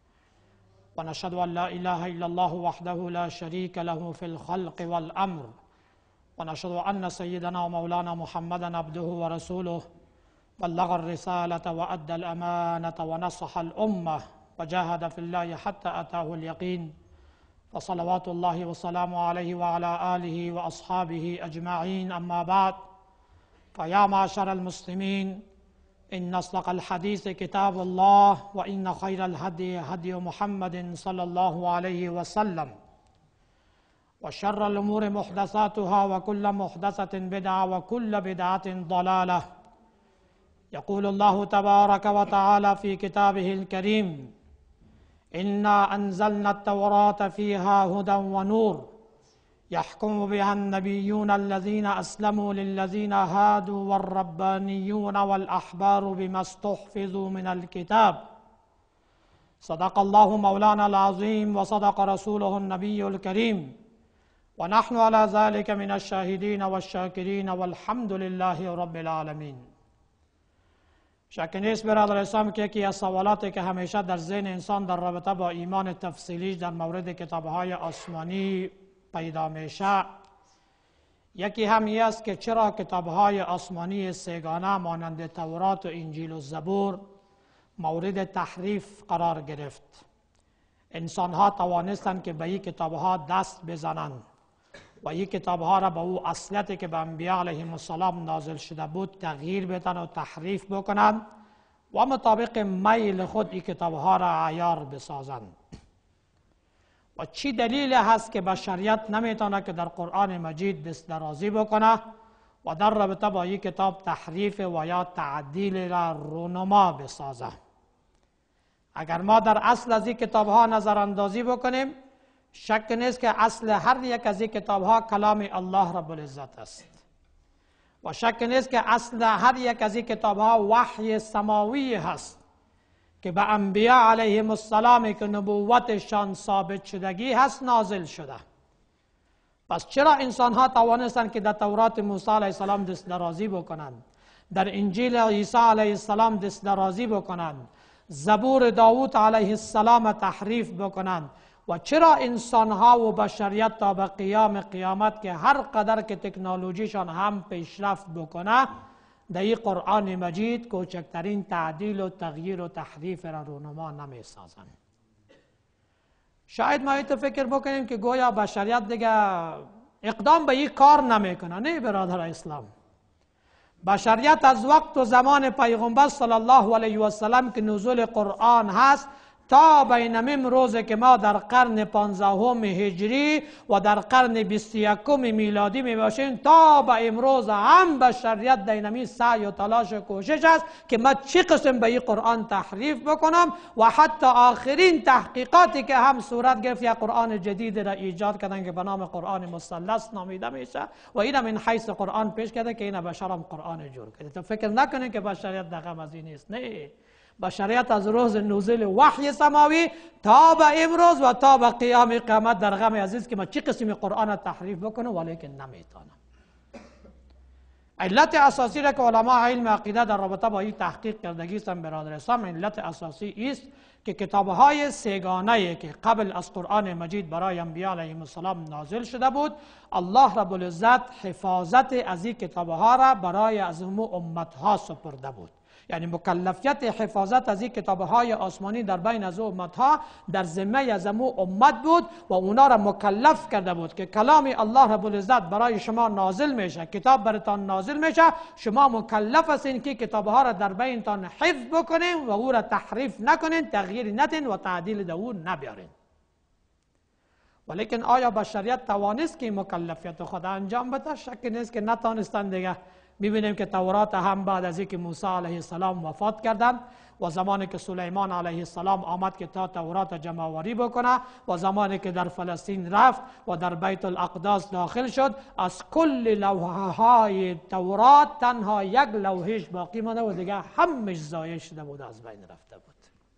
ونشهد أن لا إله إلا الله وحده لا شريك له في الخلق والأمر. ونشهد أن سيدنا ومولانا محمدا عبده ورسوله بلغ الرسالة وأدى الأمانة ونصح الأمة وجاهد في الله حتى أتاه اليقين. وصلوات الله وسلامه عليه وعلى آله وأصحابه أجمعين. أما بعد، فيا معشر المسلمين إن أصدق الحديث كتاب الله وإن خير الهدي هدي محمد صلى الله عليه وسلم وشر الأمور محدثاتها وكل محدثة بدعة وكل بدعة ضلالة. يقول الله تبارك وتعالى في كتابه الكريم: إنا أنزلنا التوراة فيها هدى ونور يحكم بها النبيون الذين أسلموا للذين هادوا والربانيون والأحبار بما استحفظوا من الكتاب. صدق الله مولانا العظيم وصدق رسوله النبي الكريم ونحن على ذلك من الشاهدين والشاکرین والحمد لله رب العالمین. شک نیست برادر اسلام که یکی از سوالاتی که همیشه در ذهن انسان در رابطه با ایمان تفصیلیش در مورد کتاب‌های آسمانی پیدا میشه، یکی همی است که چرا کتاب‌های آسمانی سگانه مانند تورات و انجیل و زبور مورد تحریف قرار گرفت. انسان‌ها توانستند که به این کتاب‌ها دست بزنند و این کتاب‌ها را به او اصلیتی که به انبیاء علیهم السلام نازل شده بود تغییر بدن و تحریف بکنند و مطابق میل خود این کتاب‌ها را عیار بسازند. و چی دلیل هست که بشریت نمیتونه که در قرآن مجید دست درازی بکنه و در رابطه با این کتاب تحریف و یا تعدیل را رونما بسازه؟ اگر ما در اصل از این کتاب‌ها نظر اندازی بکنیم، شک نیست که اصل هر یک از این کتاب‌ها کلام الله رب العزت است و شک نیست که اصل هر یک از این کتاب‌ها وحی سماوی هست که به انبیاء علیهم السلام که نبوتشان ثابت شدگی هست نازل شده. پس چرا انسان‌ها توانستند که در تورات موسی علیه السلام دست درازی بکنند، در انجیل عیسی علیه السلام دست درازی بکنند، زبور داوود علیه السلام تحریف بکنند، و چرا انسان‌ها و بشریت تا به قیام قیامت که هر قدر که تکنولوژیشان هم پیشرفت بکنه در این قرآن مجید کوچکترین تعدیل و تغییر و تحریف را رونما نمی سازند؟ شاید ما اینطور فکر بکنیم که گویا بشریت دیگه اقدام به این کار نمیکنه. نه برادر اسلام، بشریت از وقت و زمان پیغمبر صلی الله علیه و سلم که نزول قرآن هست تا بین امروز که ما در قرن پانزدهم هجری و در قرن بیست و یکم میلادی می باشیم، تا به امروز هم بشریت دینامی سعی و تلاش و کوشش است که ما چی قسم به این قرآن تحریف بکنم و حتی آخرین تحقیقاتی که هم صورت گرفت یک قرآن جدید را ایجاد کردن که به نام قرآن مثلث نامیده میشه و این من حیث قرآن پیش کرده که این بشرم قرآن جور کرده. تو فکر نکنین که بشریت دغم از این نیست. نه، بشریت از روز نزول وحی سماوی تا به امروز و تا به قیام قیامت در غم عزیز که ما چی قسم قرآن تحریف بکنه ولیکن نمیتونه. علت اساسی را که علما علم عقیده در رابطه با این تحقیق کردگی است برادر اسلام، علت اساسی است که کتاب‌های سگانه‌ای که قبل از قرآن مجید برای انبیاء علیهم السلام نازل شده بود، الله رب العزت حفاظت از این کتاب‌ها را برای از همه امت‌ها سپرده بود. یعنی مکلفیت حفاظت از این کتاب‌های آسمانی در بین از امت‌ها در ذمه از امو امت بود و اونا را مکلف کرده بود که کلام الله رب العزت برای شما نازل میشه، کتاب براتان نازل میشه، شما مکلف هستین که کتاب‌ها را در بینتان حفظ بکنین و او را تحریف نکنین، تغییر ندین و تعدیل در او نبیارین. ولیکن آیا بشریت توانست که مکلفیت خود انجام بده؟ شک نیست که نتانستند دیگه. میبینیم که تورات هم بعد از اینکه موسی علیه السلام وفات کردند و زمانی که سلیمان علیه السلام آمد که تا تورات جمع آوری بکنه و زمانی که در فلسطین رفت و در بیت الاقدس داخل شد، از کل لوحه های تورات تنها یک لوحش باقی مانده و دیگه همش ضایع شده بود، از بین رفته بود.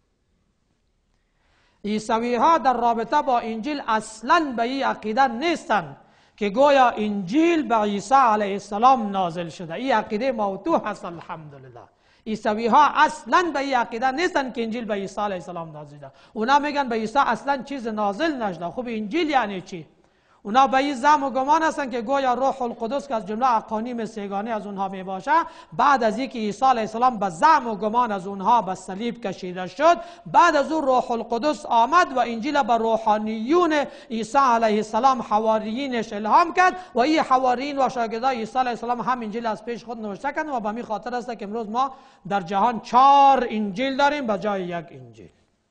عیسوی ها در رابطه با انجیل اصلا به این عقیده نیستند که گویا انجیل به عیسی علیه السلام نازل شده. این عقیده موضوع هست. الحمدلله عیسوی ها اصلا به این عقیده نیستن که انجیل به عیسی علیه السلام نازل شده. اونا میگن به عیسی اصلا چیز نازل نشده. خب انجیل یعنی چی؟ اونا به این زعم و گمان هستند که گویا روح القدس که از جمله اقانیم سیگانه از اونها می باشه، بعد از اینکه عیسی علیه السلام به زعم و گمان از اونها به صلیب کشیده شد، بعد از اون روح القدس آمد و انجیل به روحانیون عیسی علیه السلام حواریینش الهام کرد و این حواریین و شاگردای عیسی علیه السلام هم انجیل از پیش خود نوشته کردند و به همین خاطر است که امروز ما در جهان چهار انجیل داریم به جای یک انجیل.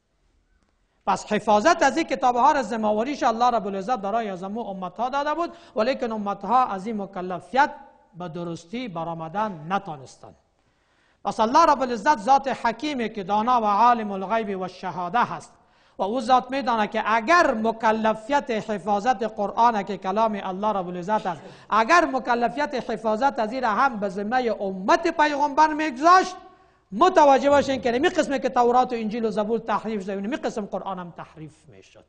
پس حفاظت از این کتاب ها را ذمه‌واریش الله رب العزت برای از امو امت ها داده بود، ولیکن امت ها از این مکلفیت به درستی برآمدن نتانستند. پس الله رب العزت ذات حکیمی که دانا و عالم الغیب و شهاده هست و او ذات میداند که اگر مکلفیت حفاظت قرآن که کلام الله رب العزت است، اگر مکلفیت حفاظت از این هم به ذمه امت پیغمبر میگذاشت، متوجه باشین که نمی قسمه که تورات و انجیل و زبور تحریف شده، نمی قسم قرآن هم تحریف میشد.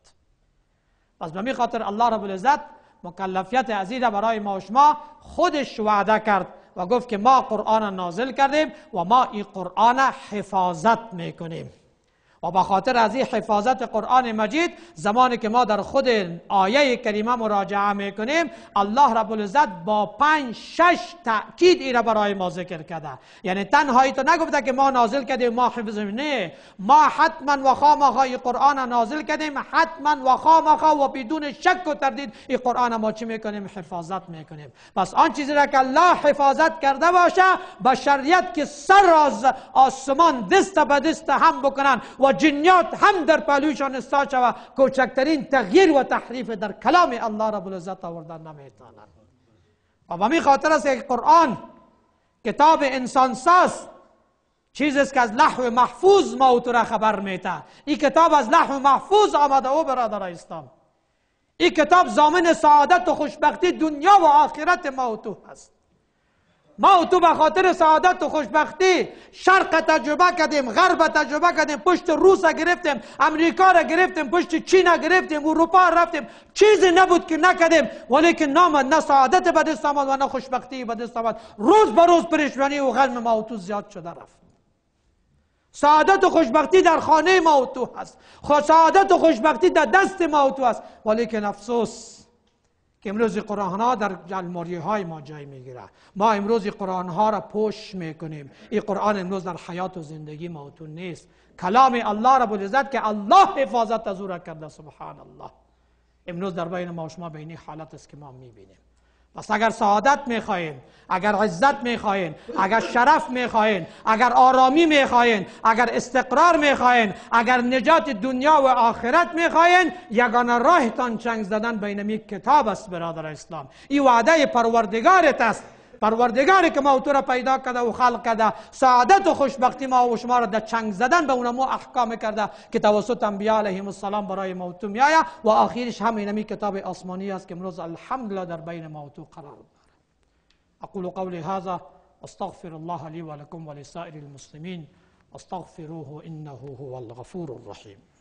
پس به می خاطر الله رب العزت مکلفیت عزیزه برای ما و شما خودش وعده کرد و گفت که ما قرآن نازل کردیم و ما این قرآن حفاظت میکنیم. و به خاطر از این حفاظت قرآن مجید زمانی که ما در خود آیه کریمه مراجعه میکنیم، الله رب العزت با پنج شش تأکید این را برای ما ذکر کرده. یعنی تنهایی تو نگفته که ما نازل کردیم ما حفظیم، نه، ما حتما و خامخا این قرآن نازل کردیم، حتما و خامخا و بدون شک و تردید این قرآن ما چی میکنیم؟ حفاظت میکنیم. پس آن چیزی را که الله حفاظت کرده باشه، بشریت که سر از آسمان دست به دست هم بکنن و جنیات هم در پهلویشان استاد شود، کوچکترین تغییر و تحریف در کلام الله رب العزت آوردن نمیتونند. و به می خاطر است که قرآن کتاب انسان ساز چیزی است که از لوح محفوظ ما تو را خبر میده. این کتاب از لوح محفوظ آمده او برادر اسلام. این کتاب ضامن سعادت و خوشبختی دنیا و آخرت ما و تو هست. ما و تو به خاطر سعادت و خوشبختی شرق تجربه کردیم، غرب تجربه کردیم، پشت روس گرفتیم، امریکا را گرفتیم، پشت چین گرفتیم، اروپا رفتیم، چیزی نبود که نکردیم، ولیکن نامد نه سعادت به دست آمد و نه خوشبختی به دست آمد. روز به روز پریشانی و غم ما و تو زیاد شده رفت. سعادت و خوشبختی در خانه ما و تو هست، سعادت و خوشبختی در دست ما و تو هست، ولیکن افسوس که امروز قرآن ها در الماری های ما جای میگیره. ما امروز قرآن ها را پوش میکنیم. این قرآن امروز در حیات و زندگی ما و تو نیست. کلام الله رب العزت که الله حفاظت از او را کرده، سبحان الله، امروز در بین ما و شما به این حالت است که ما میبینیم. پس اگر سعادت میخواین، اگر عزت میخواین، اگر شرف میخواین، اگر آرامی میخواین، اگر استقرار میخواین، اگر نجات دنیا و آخرت میخواین، یگانه راهتان چنگ زدن بین می کتاب است برادر اسلام. این وعده پروردگارت است، پروردگاری که ما و تو را پیدا کرده و خلق کرده، سعادت و خوشبختی ما و شما را در چنگ زدن به اونمو احکام کرده که توسط انبیاء علیهم السلام برای ما و تو میآید و آخرش هم اینمی کتاب آسمانی است که امروز الحمدلله در بین ما و تو قرار دارد. اقول قولی هذا استغفر الله لي ولكم ولسائر المسلمين استغفروه انه هو الغفور الرحیم.